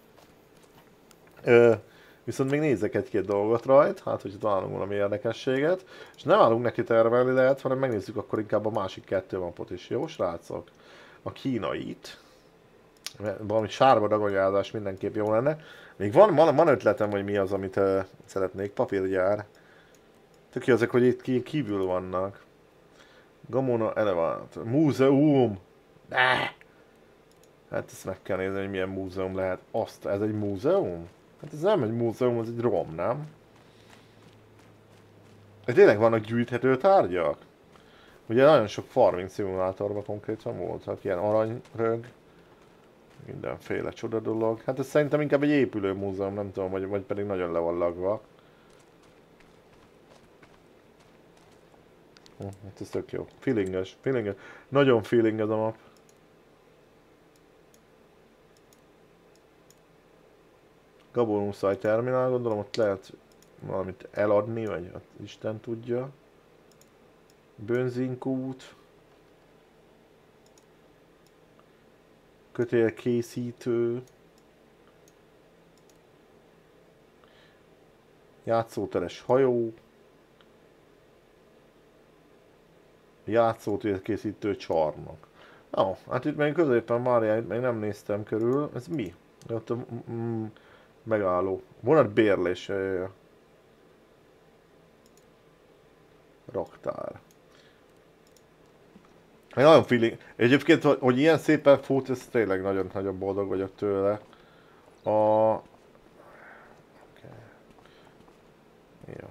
Viszont még nézzek egy-két dolgot rajt, hát hogy találunk valami érdekességet. És nem állunk neki termelni lehet, hanem megnézzük akkor inkább a másik 2 mapot is. Jó, srácok? A kínait. Valami sárba dagonyázás mindenképp jó lenne. Még van ötletem, hogy mi az, amit szeretnék. Papírgyár. Tök jó ezek, hogy itt kívül vannak. Gamona Elevator. Múzeum! Hát ezt meg kell nézni, hogy milyen múzeum lehet. Ez egy múzeum? Hát ez nem egy múzeum, ez egy rom, nem? De tényleg vannak gyűjthető tárgyak? Ugye nagyon sok farming szimulátorban konkrétan volt, hát ilyen aranyrög. Mindenféle csoda dolog. Hát ez szerintem inkább egy épülő múzeum, nem tudom, vagy pedig nagyon le van lagva. Hát ez tök jó. Feelinges. Nagyon feeling ez a map. Gabon muszáj terminál, gondolom ott lehet valamit eladni, vagy hát Isten tudja. Benzinkút. Kötélkészítő. Játszóteres hajó. Játszótérkészítő csarnok. Ó, hát itt még középen várjál, itt még nem néztem körül. Ez mi? Ott a megálló. Vonatbérlés. Raktár. Én nagyon feeling. Egyébként, hogy ilyen szépen fut, ez tényleg nagyon-nagyon boldog vagyok tőle. Okay. Jó.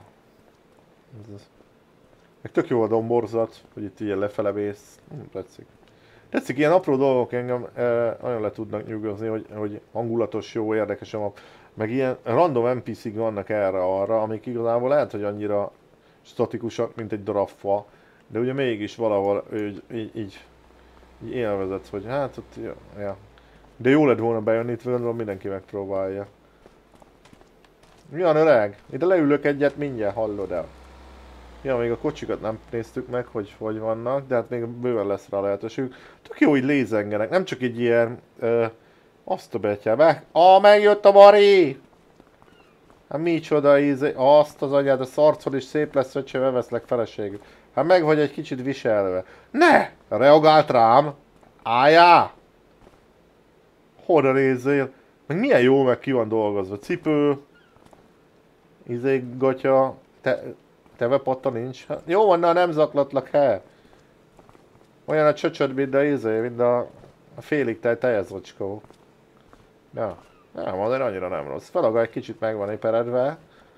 Meg tök jó a domborzat, hogy itt ilyen lefele vész. Tetszik. Tetszik, ilyen apró dolgok engem nagyon le tudnak nyugozni, hogy hangulatos, jó, érdekes a map. Meg ilyen random NPC-k vannak erre-arra, amik igazából lehet, hogy annyira statikusak, mint egy darab fa. De ugye mégis valahol így élvezett, hogy hát ott, ja. De jó lett volna bejönni, itt gondolom mindenki megpróbálja. Milyen öreg? Ide leülök egyet mindjárt, hallod el. Ja, még a kocsikat nem néztük meg, hogy vannak, de hát még bőven lesz rá lehetőség. Tök jó, hogy lézengenek, nem csak egy ilyen... azt a betyába. Megjött a Mari! Hát micsoda íze... Azt az anyád, a szarcod is szép lesz, hogy sem veszlek feleségül. Hát meg vagy egy kicsit viselve. Ne! Reagált rám! Álljá! Hol nézzél? Meg milyen jó, meg ki van dolgozva. Cipő... gatya... Tevepatta nincs? Hát jó van, de nem zaklatlak, he. Olyan a csöcsöd, mint a félig tejezocskó. Ja, nem, azért annyira nem rossz. Felaga egy kicsit meg van éperedve.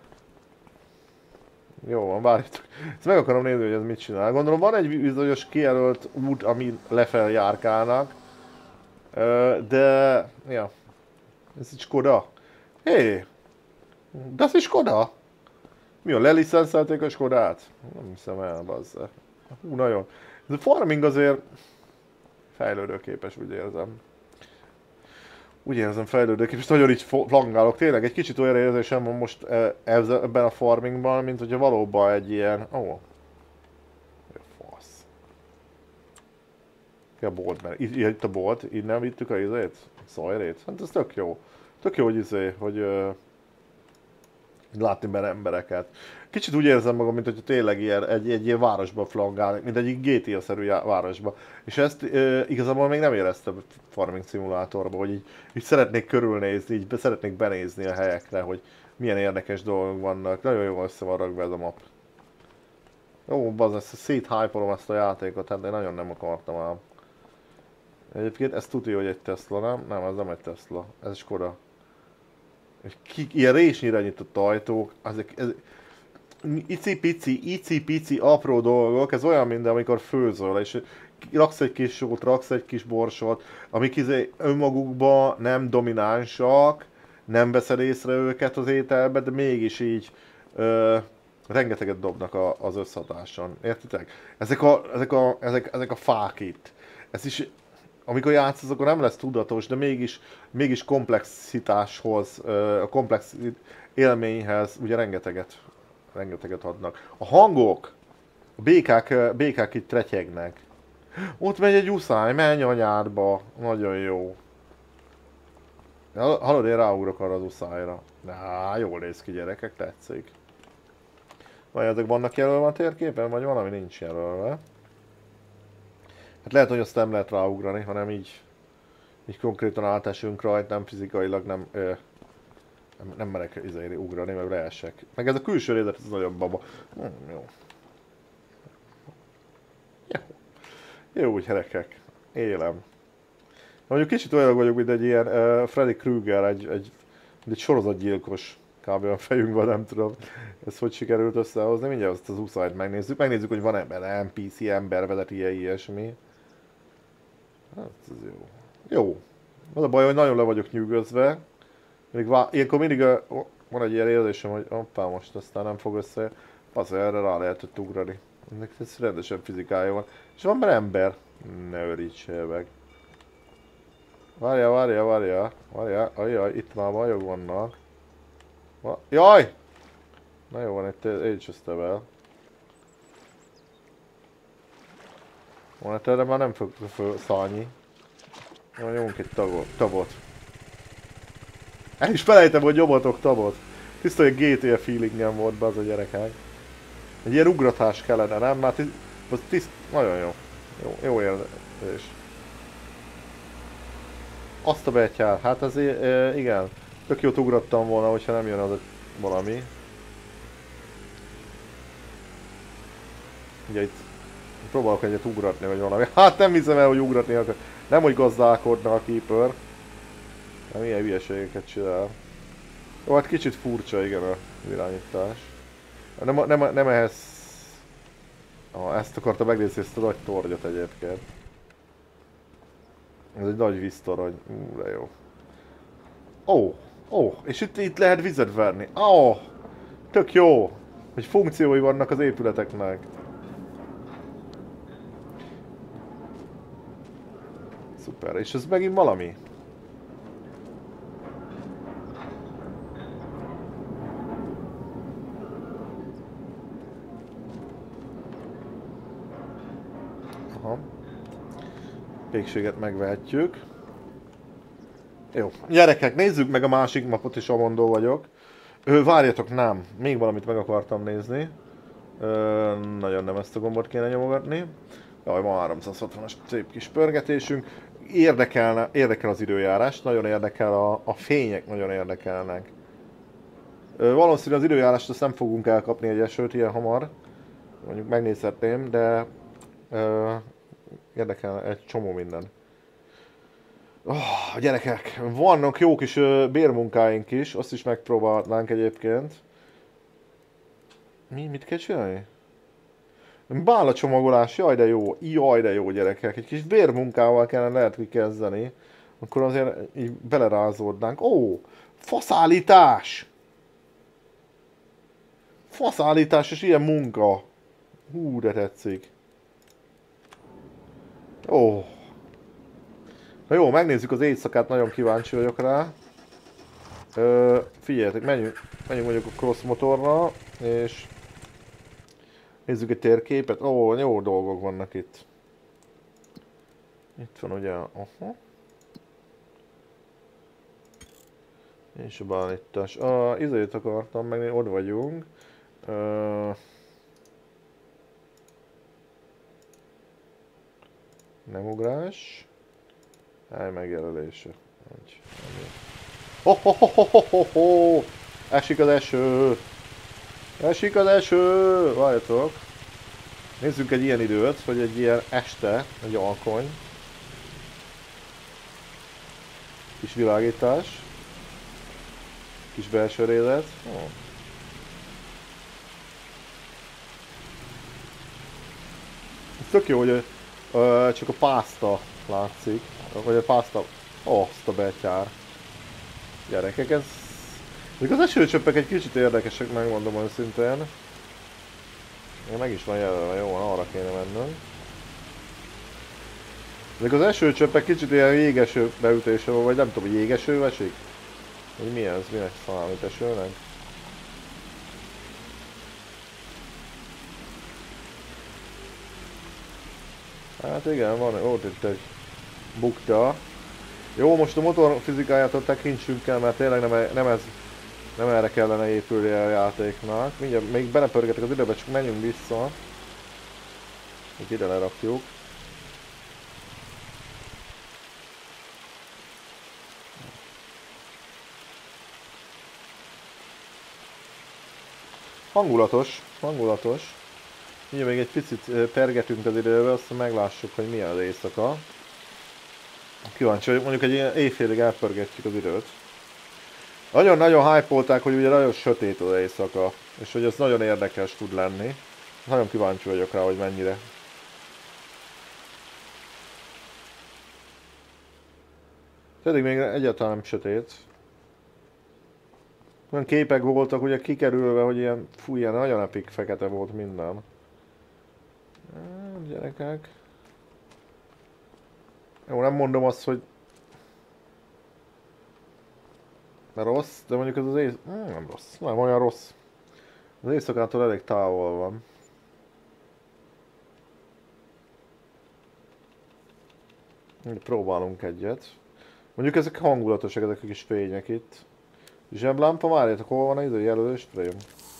Jó van, várjátok. Ezt meg akarom nézni, hogy ez mit csinál. Gondolom van egy bizonyos kijelölt út, ami lefelé járkálnak. De... ja. Ez egy Skoda. Hé! De ez is Skoda? Mi a lelicenszelték a Skodát? Nem hiszem el, bazza. Hú, nagyon. Ez a farming azért fejlődőképes, úgy érzem. Úgy érzem fejlődőképes, nagyon így flangálok. Tényleg egy kicsit olyan érzésem van most ebben a farmingban, mint hogyha valóban egy ilyen... Ó. Fasz. Ki a bolt, mert itt a bolt, innen vittük a izét? Szayrét? Hát ez tök jó. Tök jó, hogy látni benne embereket. Kicsit úgy érzem magam, mint hogy tényleg egy ilyen városba flangálnak, mint egy GTA-szerű városba. És ezt igazából még nem éreztem farming szimulátorban, hogy így szeretnék körülnézni, így szeretnék benézni a helyekre, hogy milyen érdekes dolgok vannak. Nagyon jól össze van rakva ez a map. Jó, bazd, ezt széthypolom ezt a játékot, hát én nagyon nem akartam ám. Egyébként ez tudja, hogy egy Tesla, nem? Nem, ez nem egy Tesla, ez egy Skoda. Ilyen résnyire nyitott ajtók, ezek icipici apró dolgok, ez olyan, mint amikor főzöl, és raksz egy kis sót, raksz egy kis borsot, amik önmagukban nem dominánsak, nem veszed észre őket az ételbe, de mégis így rengeteget dobnak az összhatáson, értitek? Ezek a fák itt. Ez is, amikor játszol, akkor nem lesz tudatos, de mégis komplexitáshoz, a komplex élményhez ugye rengeteget adnak. A hangok, a békák itt tretyegnek. Ott megy egy uszály, menj anyádba, nagyon jó. Hallod, én ráugrok arra az uszályra. Jól néz ki, gyerekek, tetszik. Vagy ezek vannak jelölve a térképen, vagy valami nincs jelölve. Hát lehet, hogy azt nem lehet ráugrani, hanem így konkrétan átesünk rajta, nem fizikailag nem merek ugrani, meg leesek. Meg ez a külső részlet, ez nagyon baba. Jó. Jó, gyerekek. Élem. Mondjuk kicsit olyan vagyok, mint egy ilyen Freddy Krueger, egy sorozatgyilkos kb. A fejünkben, nem tudom. Ez hogy sikerült összehozni. Mindjárt azt az uszályt megnézzük. Megnézzük, hogy van ebben NPC, ember vezeti ilyesmi. Hát ez jó. Jó. Az a baj, hogy nagyon le vagyok nyűgözve. Ilyenkor mindig van egy ilyen érzésem, hogy hoppá, most aztán nem fog össze. Az erre rá lehetett ugrani. Ennek ez rendesen fizikája van. És van már ember. Ne örítsél meg. Várja. Ajjaj, itt már bajok vannak. Jaj! Na jó, van egy Age of Stevel. Van egy erre már nem fog szálni. Nyomunk egy tabot. El is felejtem, hogy nyomatok tabot. Tiszta, hogy GTA feelingem volt be az a gyerekek. Egy ilyen ugratás kellene, nem? Már nagyon jó. Jó érzés. Azt a betyár, hát azért igen. Tök jót ugrottam volna, hogyha nem jön az a valami. Ugye itt próbálok egyet ugratni, vagy valami. Hát nem hiszem el, hogy ugratni akar. Nem, hogy gazdálkodna a Keeper. Nem ilyen hülyeségeket csinál. Jó, hát kicsit furcsa, igen, a irányítás. Nem ehhez... ezt akarta megnézni, ezt a nagy tornyot egyébként. Ez egy nagy víztorony. De jó. És itt lehet vizet verni. Tök jó, hogy funkciói vannak az épületeknek. Szuper, és ez megint valami. Aha. Pékséget megvehetjük. Jó, gyerekek, nézzük meg a másik mapot is, amondó vagyok. Várjatok, nem, még valamit meg akartam nézni. Nagyon nem ezt a gombot kéne nyomogatni. Jaj, van 360-as szép kis pörgetésünk. Érdekel az időjárás, nagyon érdekel a fények, nagyon érdekelnek. Valószínűleg az időjárást azt nem fogunk elkapni egy esőt ilyen hamar. Mondjuk megnézhetném, de érdekel egy csomó minden. Gyerekek, vannak jó kis bérmunkáink is, azt is megpróbálhatnánk egyébként. Mit kell csinálni? Bálacsomagolás, jaj de jó gyerekek, egy kis bérmunkával kellene lehet kezdeni. Akkor azért így belerázódnánk. Faszállítás! Faszállítás és ilyen munka. Hú, de tetszik. Na jó, megnézzük az éjszakát, nagyon kíváncsi vagyok rá. Figyeljetek, menjünk mondjuk a cross motorra, és nézzük egy térképet. Jó dolgok vannak itt. Itt van ugye, és a bánítás. Izét akartam megnézni, ott vagyunk. Nem ugrás. Megjelölése. Esik az eső! Esik az eső! Várjatok! Nézzünk egy ilyen időt, hogy egy ilyen este, egy alkony. Kis világítás. Kis belső rélet. Ez tök jó, hogy csak a pászta látszik. Vagy a pászta... azt a betyár. Gyerekek, ez... Még az esőcsöppek egy kicsit érdekesek, megmondom őszintén. Meg is van jelölve, jó, arra kéne mennünk. Még az esőcsöppek kicsit ilyen jégeső beütése van, vagy nem tudom, hogy jégeső esik? Vagy mi ez? Minek számít esőnek? Hát igen, volt itt egy bukta. Jó, most a motor fizikájától tekintsünk el, mert tényleg nem erre kellene épülni a játéknak. Mindjárt még belepörgetek az időbe, csak menjünk vissza. Itt ide lerakjuk. Hangulatos. Ugye még egy picit pergetünk az időbe, aztán meglássuk, hogy milyen az éjszaka. Kíváncsi vagyok, mondjuk egy ilyen éjfélig elpörgetjük az időt. Nagyon-nagyon hype-olták, hogy ugye nagyon sötét az éjszaka, és hogy ez nagyon érdekes tud lenni. Nagyon kíváncsi vagyok rá, hogy mennyire. Pedig még egyáltalán nem sötét. Olyan képek voltak ugye kikerülve, hogy ilyen nagyon epik fekete volt minden. Gyerekek. Jó, nem mondom azt, hogy... Rossz, de mondjuk ez az nem rossz, nem olyan rossz. Az éjszakától elég távol van. Próbálunk egyet. Mondjuk ezek hangulatosak, ezek a kis fények itt. Zseblámpa, várjátok, hol van az a jelölős frame?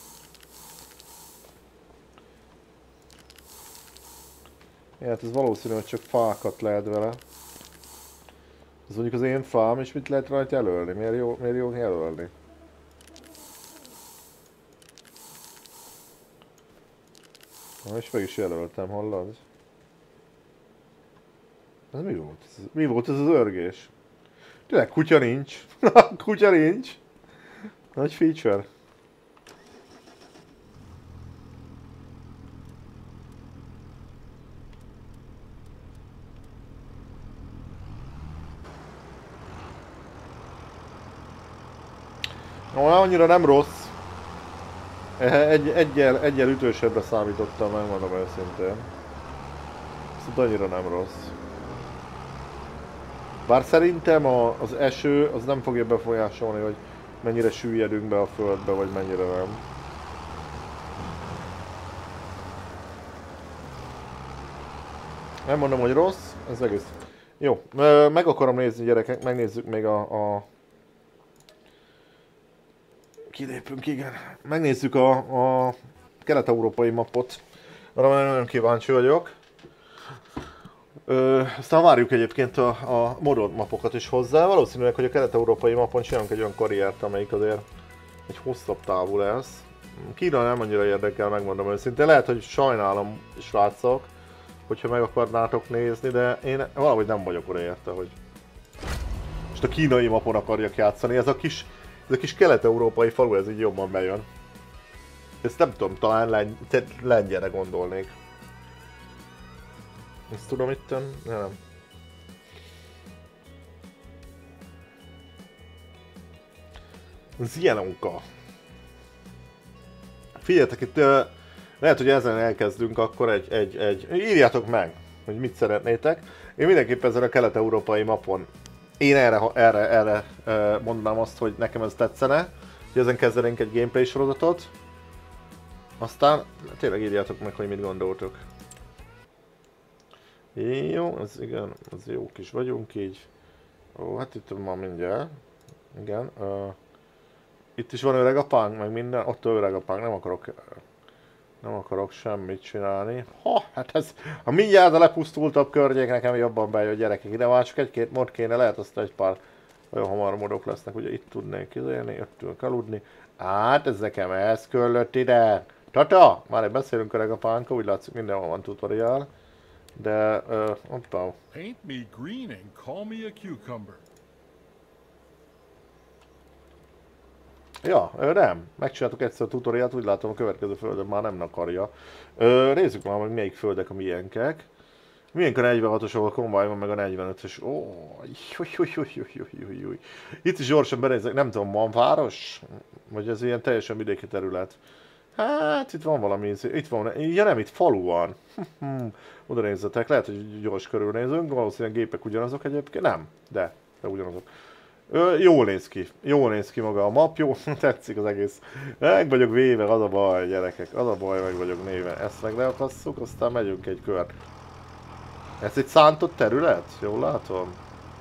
Hát ez valószínű, hogy csak fákat lehet vele. Ez mondjuk az én fám, és mit lehet rajta jelölni? Miért jó jelölni? Na, és meg is jelöltem, hallod? Ez mi volt? Mi volt ez az örgés? Tényleg kutya nincs. Kutya nincs. Nagy feature. Annyira nem rossz. Egyel ütősebbre számítottam, megmondom őszintén. Szóval annyira nem rossz. Bár szerintem az eső az nem fogja befolyásolni, hogy mennyire süllyedünk be a földbe, vagy mennyire nem. Nem mondom, hogy rossz, ez egész. Jó, meg akarom nézni, gyerekek, megnézzük még a... Kilépünk, igen. Megnézzük a kelet-európai mappot. Arra nagyon kíváncsi vagyok. Aztán várjuk egyébként a modod mapokat is hozzá. Valószínűleg, hogy a kelet-európai mapon csinálunk egy olyan karriert, amelyik azért egy hosszabb távú lesz. Kína nem annyira érdekel, megmondom őszintén. Lehet, hogy sajnálom, srácok, hogyha meg akarnátok nézni, de én valahogy nem vagyok oda érte, hogy most a kínai mapon akarjak játszani. Ez a kis kelet-európai falu, ez így jobban bejön. Ezt nem tudom, talán lengyelre gondolnék. Ezt tudom itt? Nem. Zielonka. Figyeljetek, itt lehet, hogy ezen elkezdünk akkor írjátok meg, hogy mit szeretnétek. Én mindenképpen ezen a kelet-európai mapon én erre mondanám azt, hogy nekem ez tetszene, hogy ezen kezdenénk egy gameplay sorozatot. Aztán tényleg írjátok meg, hogy mit gondoltok. Jó, ez igen, az jók is vagyunk így. Ó, hát itt van mindjárt. Igen. Itt is van öregapánk, meg minden. Ott öregapánk, nem akarok semmit csinálni. Hát ez a mindjárt a lepusztultabb környék nekem jobban bejön, gyerekek. Ide már csak egy-két mod kéne, lehet aztán egy pár olyan hamar modok lesznek, ugye itt tudnék élni, itt tudunk aludni. Hát ez nekem ez körülött ide. Tata! Már egy beszélünk öregapánkkal, úgy látszik mindenhol van tutorial. De, oppá. Paint me green and call me a cucumber. Ja, nem. Megcsináltuk egyszer a tutoriát, úgy látom a következő földön már nem akarja. Nézzük már, hogy melyik földek a milyenkek. Milyenk a 46-os, ahol a kombáj van, meg a 45-ös. Itt is gyorsan benézek, nem tudom, van város? Vagy ez ilyen teljesen vidéki terület? Hát itt van valami, itt van, ja nem, itt falu van. Oda nézzetek, lehet, hogy gyors körülnézünk, valószínűleg gépek ugyanazok egyébként, nem, de ugyanazok. Jól néz ki maga a map, jó, tetszik az egész. Meg vagyok véve, az a baj, gyerekek, az a baj, meg vagyok néve. Ezt meg leakasszuk, aztán megyünk egy kört. Ez egy szántott terület? Jól látom?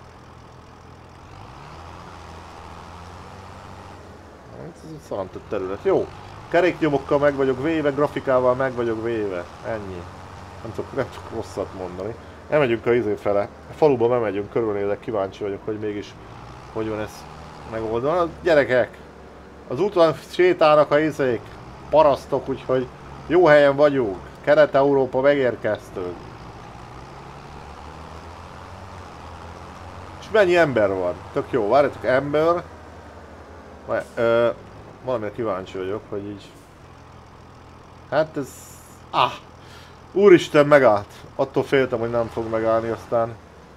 Ez egy szántott terület, jó. Keréknyomokkal meg vagyok véve, grafikával meg vagyok véve. Ennyi. Nem tudok rosszat mondani. Elmegyünk a izé fele. A faluba bemegyünk, körülnézek, kíváncsi vagyok, hogy mégis hogy van ez megoldva. Gyerekek! Az úton sétálnak a izék, parasztok, úgyhogy jó helyen vagyunk. Kelet-Európa, megérkeztünk. És mennyi ember van? Tök jó, várjátok, ember. Valamire kíváncsi vagyok, hogy így... Hát ez... Úristen, megállt! Attól féltem, hogy nem fog megállni, aztán...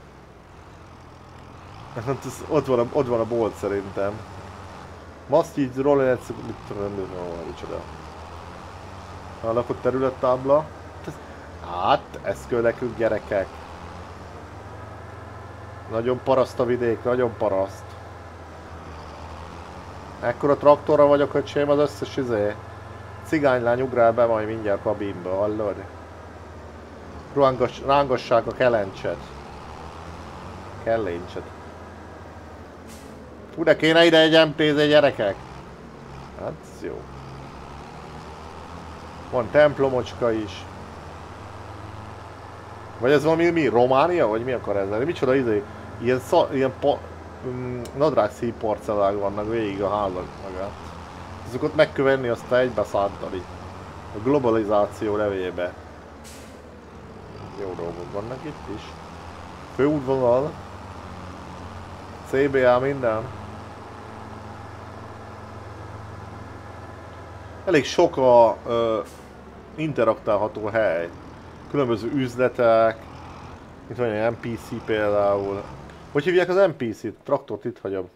Hát ez, ott van a bolt szerintem. Must így rollets... Mit tudom, micsoda. A lakott területtábla. Hát, ez kell nekünk, gyerekek. Nagyon paraszt a vidék, nagyon paraszt. Ekkora traktorra vagyok, öcsém, az összes cigánylány ugrál be majd mindjárt kabinba, hallod? Rángassák a kelencset. Kelléncset. Hú, de kéne ide egy MT-z, gyerekek? Hát, ez jó. Van templomocska is. Vagy ez valami mi? Románia? Vagy mi akar ezzel? Micsoda izé? Ilyen nadrág szívporcelák vannak végig a házak magát. Azokat megkövenni, aztán egybe szántani. A globalizáció nevébe. Jó dolgok vannak itt is. Főútvonal. CBA minden. Elég sok a interaktálható hely. Különböző üzletek. Itt van egy NPC például. Hogy hívják az NPC-t? Traktort itt hagyom.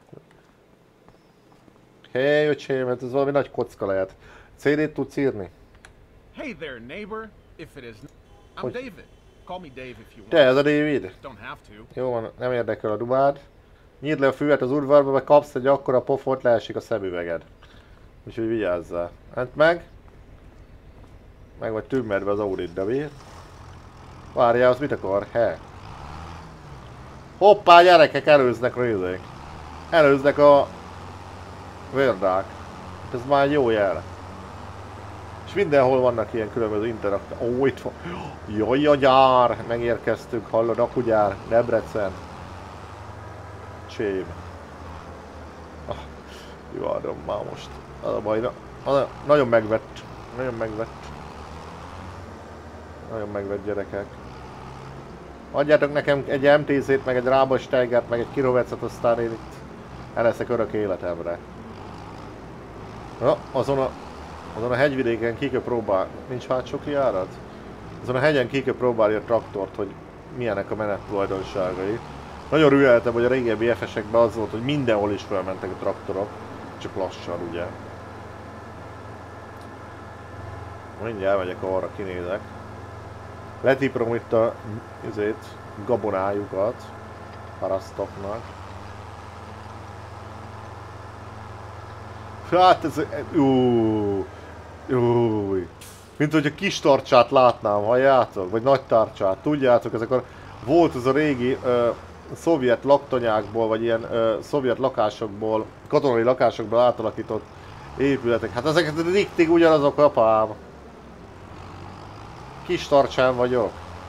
Hey, öcsém, ez valami nagy kocka lehet. CD-t tudsz írni? Hey there, neighbor. If it is, I'm David. Call me Dave if you want. Te, ez a David? Don't have to. Jó van, nem érdekel a dumád. Nyíld le a füvet az udvarba, meg kapsz egy akkora pofont, leesik a szemüveged. Úgyhogy vigyázzál. Hát meg vagy tümmedve az Audit, David. Várjál, az mit akar? He. Hoppá, gyerekek, előznek rőzék. Előznek a vérdák. Ez már egy jó jel. És mindenhol vannak ilyen különböző interakciók. Ó, itt van. Jaj, a gyár! Megérkeztünk, hallod, akugyár, Debrecen. Csém. Jó, adom már most. Az a baj, nagyon megvett. Nagyon megvett gyerekek. Adjátok nekem egy MTZ-t, meg egy rábastegert, meg egy kirovecet, aztán én itt eleszek örök életemre. Ja, azon a hegyvidéken ki kell próbálni. Nincs hátsó kijárat? Azon a hegyen ki kell próbálni a traktort, hogy milyenek a menet tulajdonságai. Nagyon rüheltem, hogy a régebbi FS-ekben az volt, hogy mindenhol is felmentek a traktorok. Csak lassan, ugye. Mindjárt elmegyek arra, kinézek. Letiprom itt a gabonájukat parasztoknak. Hát ez... Mint hogy a kis tartsát látnám, halljátok? Vagy nagy tartsát, tudjátok? Ezek volt ez a régi szovjet laktanyákból, vagy ilyen szovjet lakásokból, katonai lakásokból átalakított épületek. Hát ezeket riktig ugyanazok, apám. Kis tartsán vagyok.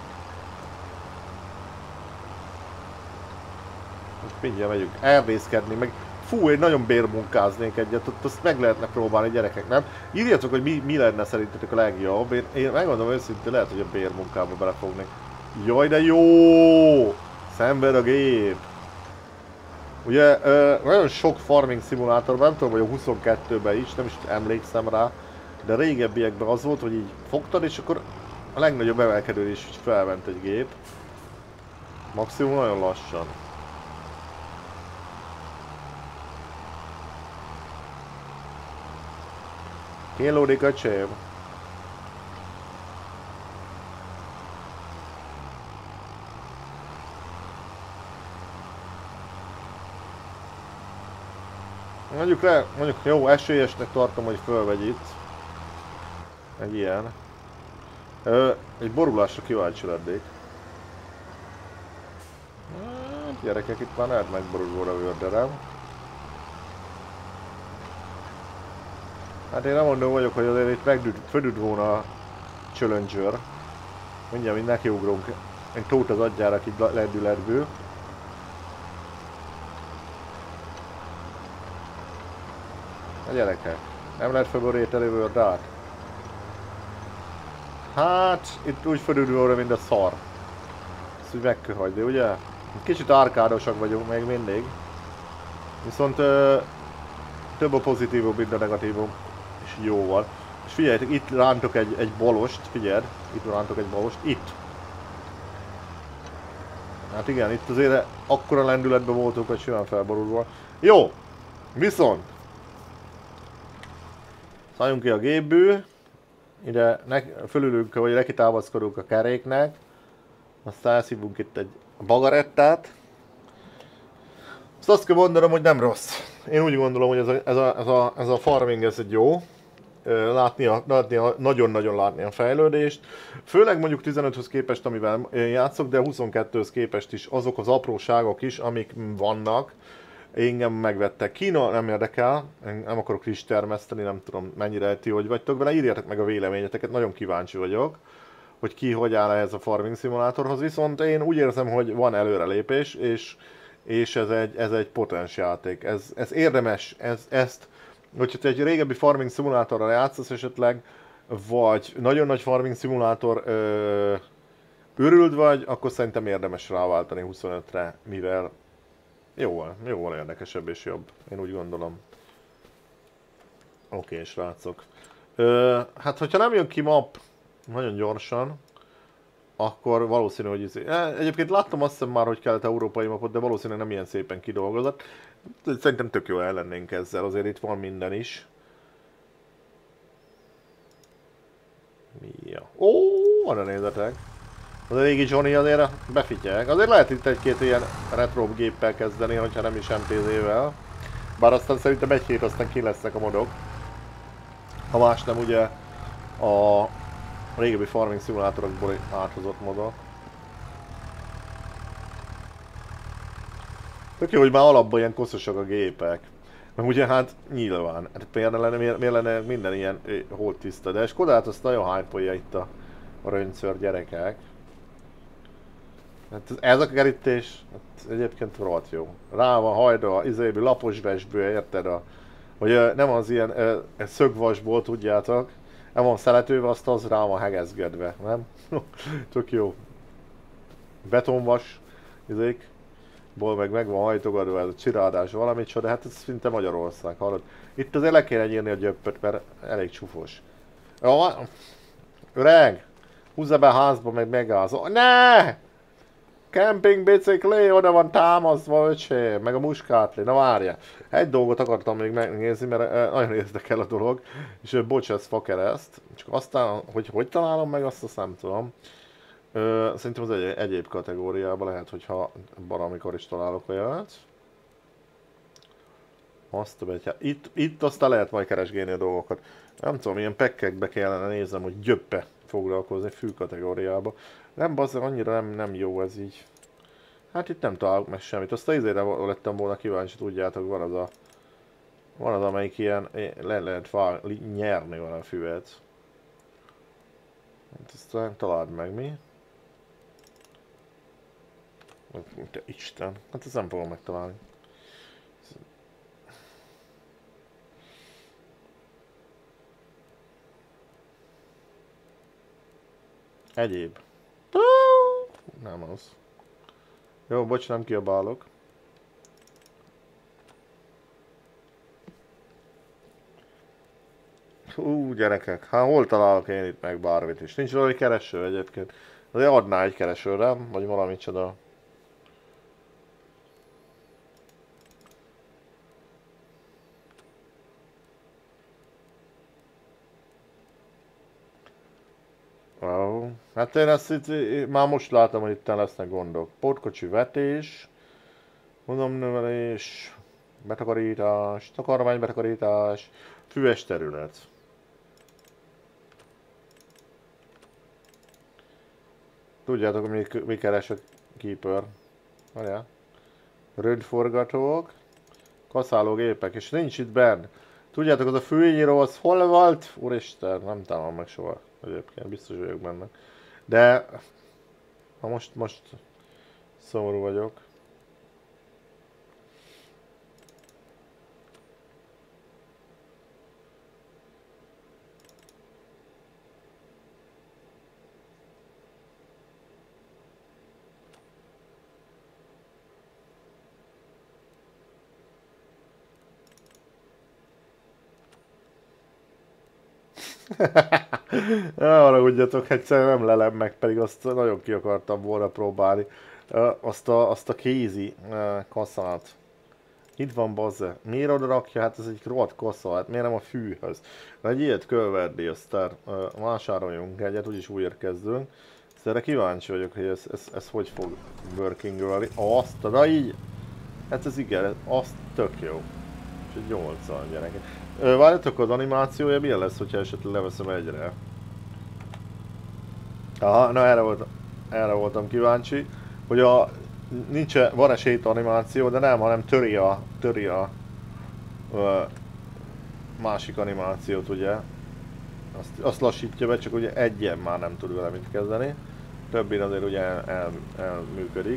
Most mindjárt megyünk erdészkedni, meg fú, én nagyon bérmunkáznék egyet, ott azt meg lehetne próbálni, gyerekek, nem? Írjatok, hogy mi lenne szerintetek a legjobb. Én megmondom őszintén, lehet, hogy a bérmunkába belefognék. Jaj, de jó! Szenved a gép! Ugye, nagyon sok farming szimulátorban, nem tudom, hogy a 22-ben is, nem is emlékszem rá, de a régebbiekben az volt, hogy így fogtad, és akkor a legnagyobb emelkedő is felment egy gép. Maximum nagyon lassan. Kínlódik, öcsém. Mondjuk jó, esélyesnek tartom, hogy fölvegy itt. Egy ilyen. Egy borulásra kíváncsi lennék. Hát, gyerekek, itt már lehet megborulva a vörderem. Hát én nem mondom vagyok, hogy azért itt födült volna a Challenger. Mindjárt, mint nekiugrunk egy tót az adjára, aki lendületből. A gyerekek, nem lehet felboréteni vördát? Hát, itt úgy födült volna, mint a szar. Ezt úgy meg kell hagyni, ugye? Kicsit árkádosak vagyunk még mindig. Viszont több a pozitívum, mint a negatívum. És jó van. És figyeljetek, itt rántok egy balost, figyeld. Itt rántok egy balost, itt. Hát igen, itt azért akkora lendületben voltunk, hogy simán felborulva. Jó! Viszont! Szálljunk ki a gépből. Ide fölülünk, vagy nekitámaszkodunk a keréknek. Aztán elszívunk itt egy bagarettát. Azt kell mondanom, hogy nem rossz. Én úgy gondolom, hogy ez a farming ez egy jó. Nagyon-nagyon látni a fejlődést. Főleg mondjuk 15-höz képest, amivel játszok, de 22-höz képest is azok az apróságok is, amik vannak, engem megvettek. Kína nem érdekel, nem akarok is termeszteni, nem tudom mennyire ti hogy vagytok vele, írjátok meg a véleményeteket, nagyon kíváncsi vagyok, hogy ki hogy áll ehhez a farming szimulátorhoz, viszont én úgy érzem, hogy van előrelépés, és ez egy potens játék. Ez érdemes, hogyha egy régebbi farming szimulátorral játszasz esetleg, vagy nagyon nagy farming szimulátor őrült vagy, akkor szerintem érdemes ráváltani 25-re, mivel jóval érdekesebb és jobb. Én úgy gondolom. Oké, srácok. Hát, hogyha nem jön ki map nagyon gyorsan, akkor valószínű, hogy egyébként láttam azt hiszem már, hogy kellett európai mapot, de valószínűleg nem ilyen szépen kidolgozott. Szerintem tök jól ellennénk ezzel, azért itt van minden is. Mia. Ó, arra nézzetek. Az a régi Johnny azért befityeg. Azért lehet itt egy-két ilyen retro géppel kezdeni, hogyha nem is MTZ-vel. Bár aztán szerintem egy-két aztán ki lesznek a modok. Ha más nem ugye a régebbi farming szimulátorokból áthozott modok. Tök jó, hogy már alapban ilyen koszosak a gépek. Mert ugye hát nyilván, hát miért lenne minden ilyen holdtiszta, de Skodát azt nagyon hype-olja itt a röntször gyerekek. Hát ez a kerítés, hát egyébként rohadt jó. Rá van hajda, izéből, laposvesből, érted? Hogy nem az ilyen szögvasból, tudjátok. Nem van szeletőve, azt az rá van hegezgedve, nem? Tök jó. Betonvas, izék. Ból meg van hajtogatva ez a csirádás valamit, de hát ez szinte Magyarország, hallod? Itt azért le kéne írni a gyöppöt, mert elég csúfos. Öreg! Húzza be a házba, meg megállsz. Ne! Camping bicikli, oda van támasztva, öcsém, meg a muskátli, na várja. Egy dolgot akartam még megnézni, mert nagyon érdekel a dolog, és bocs, ez fakereszt, csak aztán, hogy találom meg, azt nem tudom. Szerintem az egy egyéb kategóriában lehet, hogyha valamikor is találok olyat. Azt itt aztán lehet majd keresgélni a dolgokat. Nem tudom, ilyen pekkekbe kellene néznem, hogy gyöppe foglalkozni fű kategóriába. Nem bazzeg, annyira nem jó ez így. Hát itt nem találok meg semmit. Azt az izére lettem volna kíváncsi, tudjátok, van az amelyik ilyen, lehet nyerni van a füvet. Hát ezt találd meg, mi? Te Isten, hát ezt nem fogom megtalálni. Egyéb. Nem az. Jó, bocs, nem kiabálok. Gyerekek, hát hol találok én itt meg bármit is? Nincs valami kereső egyébként. Azért adná egy keresőre, vagy valami csoda. Hát én ezt itt, már most látom, hogy itt lesznek gondok. Pótkocsi vetés, hozamnövelés, betakarítás, takarmánybetakarítás, füves terület. Tudjátok, mi keres a Keeper? Várjál. Röntforgatók, kaszálógépek, és nincs itt benn. Tudjátok, az a főíró, az hol volt? Úristen, nem találom meg soha. Egyébként biztos vagyok benne. De ha most szomorú vagyok. Ne haragudjatok, egyszerűen nem lelem meg, pedig azt nagyon ki akartam volna próbálni. Azt a kézi kaszát. Itt van bazze. Miért oda rakja? Hát ez egy rohadt kasza, hát miért nem a fűhöz? De egy ilyet kölverdi, aztán vásároljunk egyet, úgyis újra kezdünk. Erre kíváncsi vagyok, hogy ez hogy fog working-ölni. Azt, de így. Hát ez igen, azt tök jó. Úgyhogy 80 gyerekek. Várjatok, az animációja milyen lesz, hogyha esetleg leveszem egyre? Aha, na erre voltam kíváncsi, hogy van esélyt animáció, de nem, hanem töri a másik animációt, ugye. Azt lassítja be, csak ugye egyen már nem tud vele mit kezdeni. Többén azért ugye elműködik.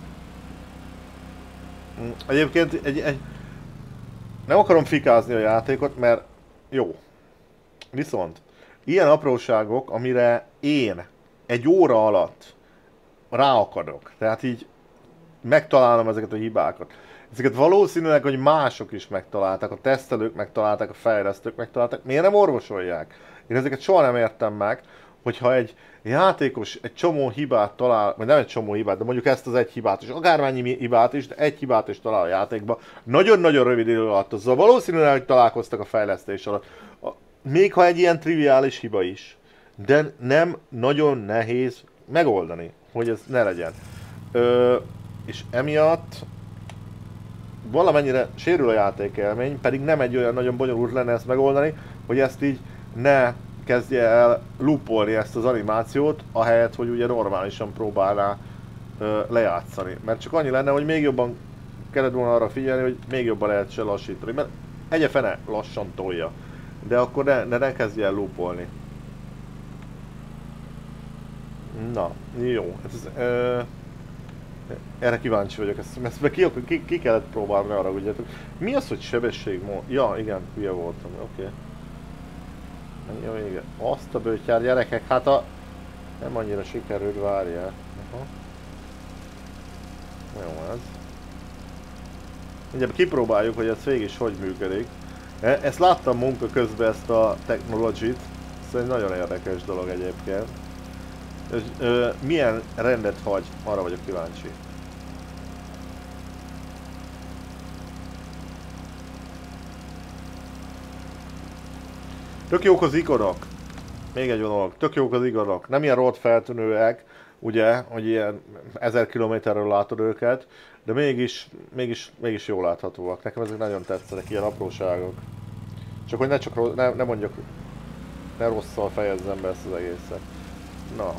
Egyébként nem akarom fikázni a játékot, mert jó. Viszont ilyen apróságok, amire én egy óra alatt ráakadok, tehát így megtalálom ezeket a hibákat. Ezeket valószínűleg, hogy mások is megtalálták, a tesztelők megtalálták, a fejlesztők megtalálták. Miért nem orvosolják? Én ezeket soha nem értem meg, hogyha egy játékos egy csomó hibát talál, vagy nem egy csomó hibát, de mondjuk ezt az egy hibát is, akármennyi hibát is, de egy hibát is talál a játékba, nagyon-nagyon rövid idő alatt, azzal valószínűleg, hogy találkoztak a fejlesztés alatt. Még ha egy ilyen triviális hiba is, de nem nagyon nehéz megoldani, hogy ez ne legyen. És emiatt valamennyire sérül a játékélmény, pedig nem egy olyan nagyon bonyolult lenne ezt megoldani, hogy ezt így ne kezdje el loopolni ezt az animációt, ahelyett, hogy ugye normálisan próbálná lejátszani. Mert csak annyi lenne, hogy még jobban kellett volna arra figyelni, hogy még jobban lehet se lassítani, mert egyefene lassan tolja. De akkor ne kezdje el loopolni. Na, jó. Erre kíváncsi vagyok, ezt ki kellett próbálni arra, ugyatok. Mi az, hogy sebességmód? Ja, igen, hülye voltam, oké. Jó, igen. Azt a bőtyár gyerekek, hát nem annyira sikerült, várjál. Jó ez. Mindjárt kipróbáljuk, hogy ez végig is hogy működik. Ezt láttam munka közben, ezt a technology-t. Ez egy nagyon érdekes dolog egyébként. Milyen rendet hagy, arra vagyok kíváncsi. Tök jók az ikonok. Még egy dolog, tök jók az ikonok. Nem ilyen rohadt feltűnőek, ugye, hogy ilyen 1000 kilométerről látod őket, de mégis jól láthatóak. Nekem ezek nagyon tetszenek, ilyen apróságok. Csak hogy ne mondjak, ne rosszal fejezzem be ezt az egészet. Na.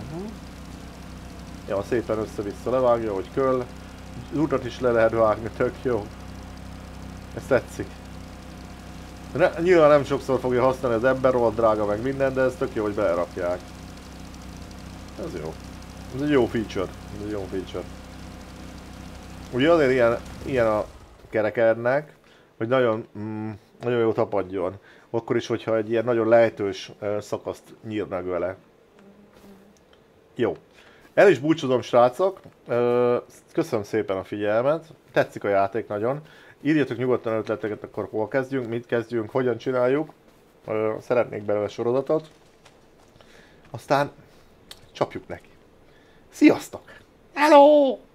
Ja, szépen össze-vissza levágja, hogy köl. Az utat is le lehet vágni, tök jó. Ez tetszik. Nyilván nem sokszor fogja használni az ember, rohadt drága meg minden, de ez tök jó, hogy belerakják. Ez jó. Ez egy jó feature. Ez egy jó feature. Ugye azért ilyen a kerekednek, hogy nagyon jó tapadjon. Akkor is, hogyha egy ilyen nagyon lejtős szakaszt nyírnak vele. Jó. El is búcsúzom, srácok. Köszönöm szépen a figyelmet. Tetszik a játék nagyon. Írjatok nyugodtan ötleteket, akkor hol kezdjünk, mit kezdjünk, hogyan csináljuk. Szeretnék belőle sorozatot. Aztán csapjuk neki. Sziasztok! Hello!